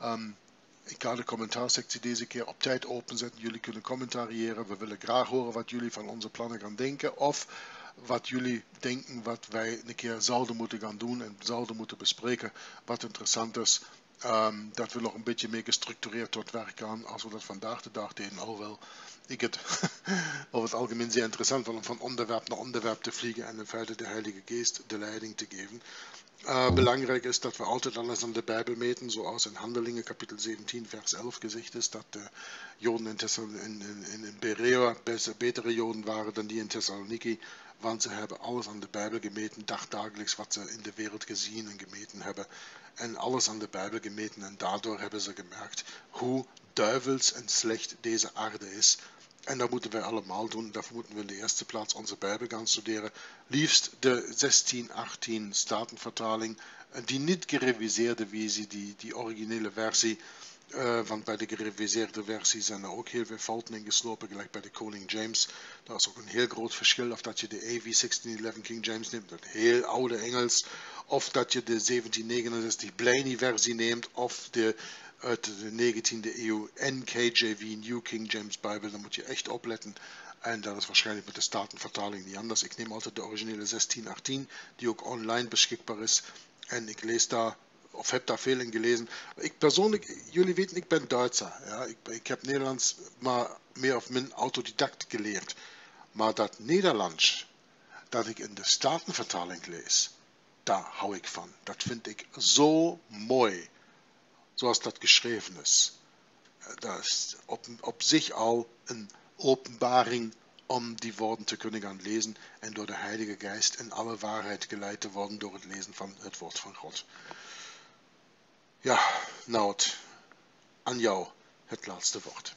ik ga de commentaarsectie deze keer op tijd openzetten. Jullie kunnen commentariëren. We willen graag horen wat jullie van onze plannen gaan denken of wat jullie denken wat wij een keer zouden moeten gaan doen en zouden moeten bespreken. Wat interessant is, dat we nog een beetje meer gestructureerd tot werk gaan als we dat vandaag de dag deden. Alhoewel ik het over het algemeen zeer interessant vond om van onderwerp naar onderwerp te vliegen en in feite de Heilige Geest de leiding te geven. Belangrijk is dat we altijd alles aan de Bijbel meten, zoals in Handelingen kapitel 17 vers 11 gezegd is, dat de Joden in Berea betere Joden waren dan die in Thessaloniki, want ze hebben alles aan de Bijbel gemeten, dagdagelijks wat ze in de wereld gezien en gemeten hebben. En alles aan de Bijbel gemeten en daardoor hebben ze gemerkt hoe duivels en slecht deze aarde is. En dat moeten wij allemaal doen. Daarvoor moeten we in de eerste plaats onze Bijbel gaan studeren. Liefst de 1618 Statenvertaling, die niet gereviseerde versie, die originele versie. Want bij de gereviseerde versie zijn er ook heel veel fouten in geslopen, gelijk bij de Koning James. Daar is ook een heel groot verschil of dat je de AV 1611 King James neemt, dat heel oude Engels, of dat je de 1769 Blayney versie neemt, of uit de 19e eeuw NKJV, New King James Bible. Dan moet je echt opletten. En dat is waarschijnlijk met de Statenvertaling niet anders. Ik neem altijd de originele 1618, die ook online beschikbaar is. En ik lees daar, of heb daar veel in gelezen. Ik persoonlijk, jullie weten, ik ben Duitser. Ja? Ik heb Nederlands maar meer of min autodidact geleerd. Maar dat Nederlands, dat ik in de Statenvertaling lees, daar hou ik van. Dat vind ik zo mooi. Zoals dat geschreven is. Dat is op zich al een openbaring om die woorden te kunnen gaan lezen en door de Heilige Geest in alle waarheid geleid te worden door het lezen van het woord van God. Ja, nou, aan jou het laatste woord.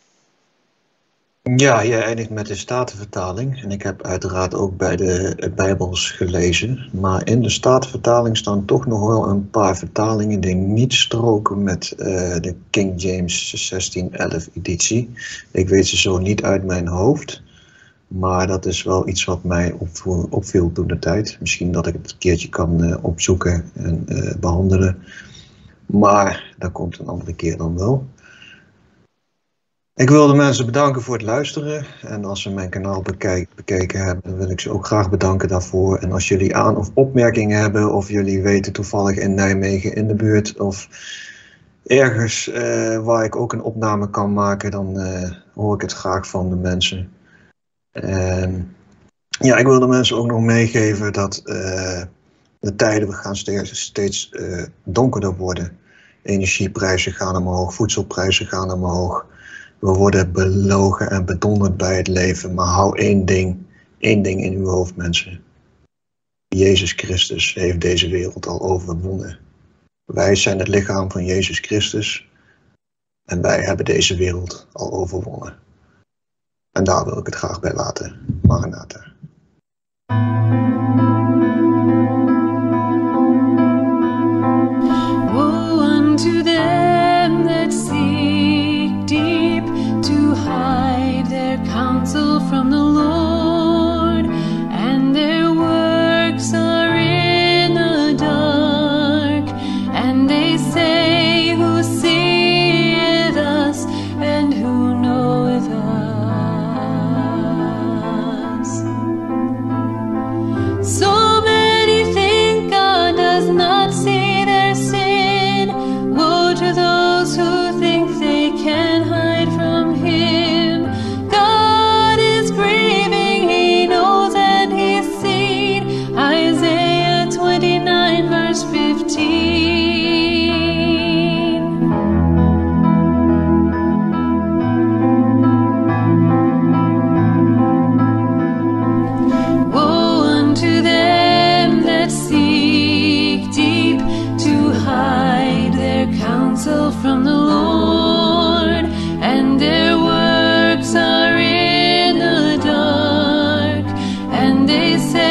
Ja, jij eindigt met de Statenvertaling en ik heb uiteraard ook bij de Bijbels gelezen, maar in de Statenvertaling staan toch nog wel een paar vertalingen die niet stroken met de King James 1611 editie. Ik weet ze zo niet uit mijn hoofd, Maar dat is wel iets wat mij opviel toen de tijd. Misschien dat ik het een keertje kan opzoeken en behandelen. Maar dat komt een andere keer dan wel. Ik wil de mensen bedanken voor het luisteren. En als ze mijn kanaal bekeken hebben, dan wil ik ze ook graag bedanken daarvoor. En als jullie aan- of opmerkingen hebben, of jullie weten toevallig in Nijmegen in de buurt, of ergens waar ik ook een opname kan maken, dan hoor ik het graag van de mensen. Ja, ik wil de mensen ook nog meegeven dat de tijden gaan steeds donkerder worden. Energieprijzen gaan omhoog, voedselprijzen gaan omhoog. We worden belogen en bedonderd bij het leven. Maar hou één ding in uw hoofd, mensen. Jezus Christus heeft deze wereld al overwonnen. Wij zijn het lichaam van Jezus Christus. En wij hebben deze wereld al overwonnen. En daar wil ik het graag bij laten. Maranatha. Woe unto them that seek deep to hide their counsel from the Lord, and their works are in the dark, and they say, who seeth us, and who knoweth us? So many think God does not see their sin. Woe to those who think they can hide from Him. God is grieving, He knows and He's seen. Isaiah 29 verse 15. Woe unto them that seek deep to hide their counsel from the Lord, and their works are in the dark, and they say,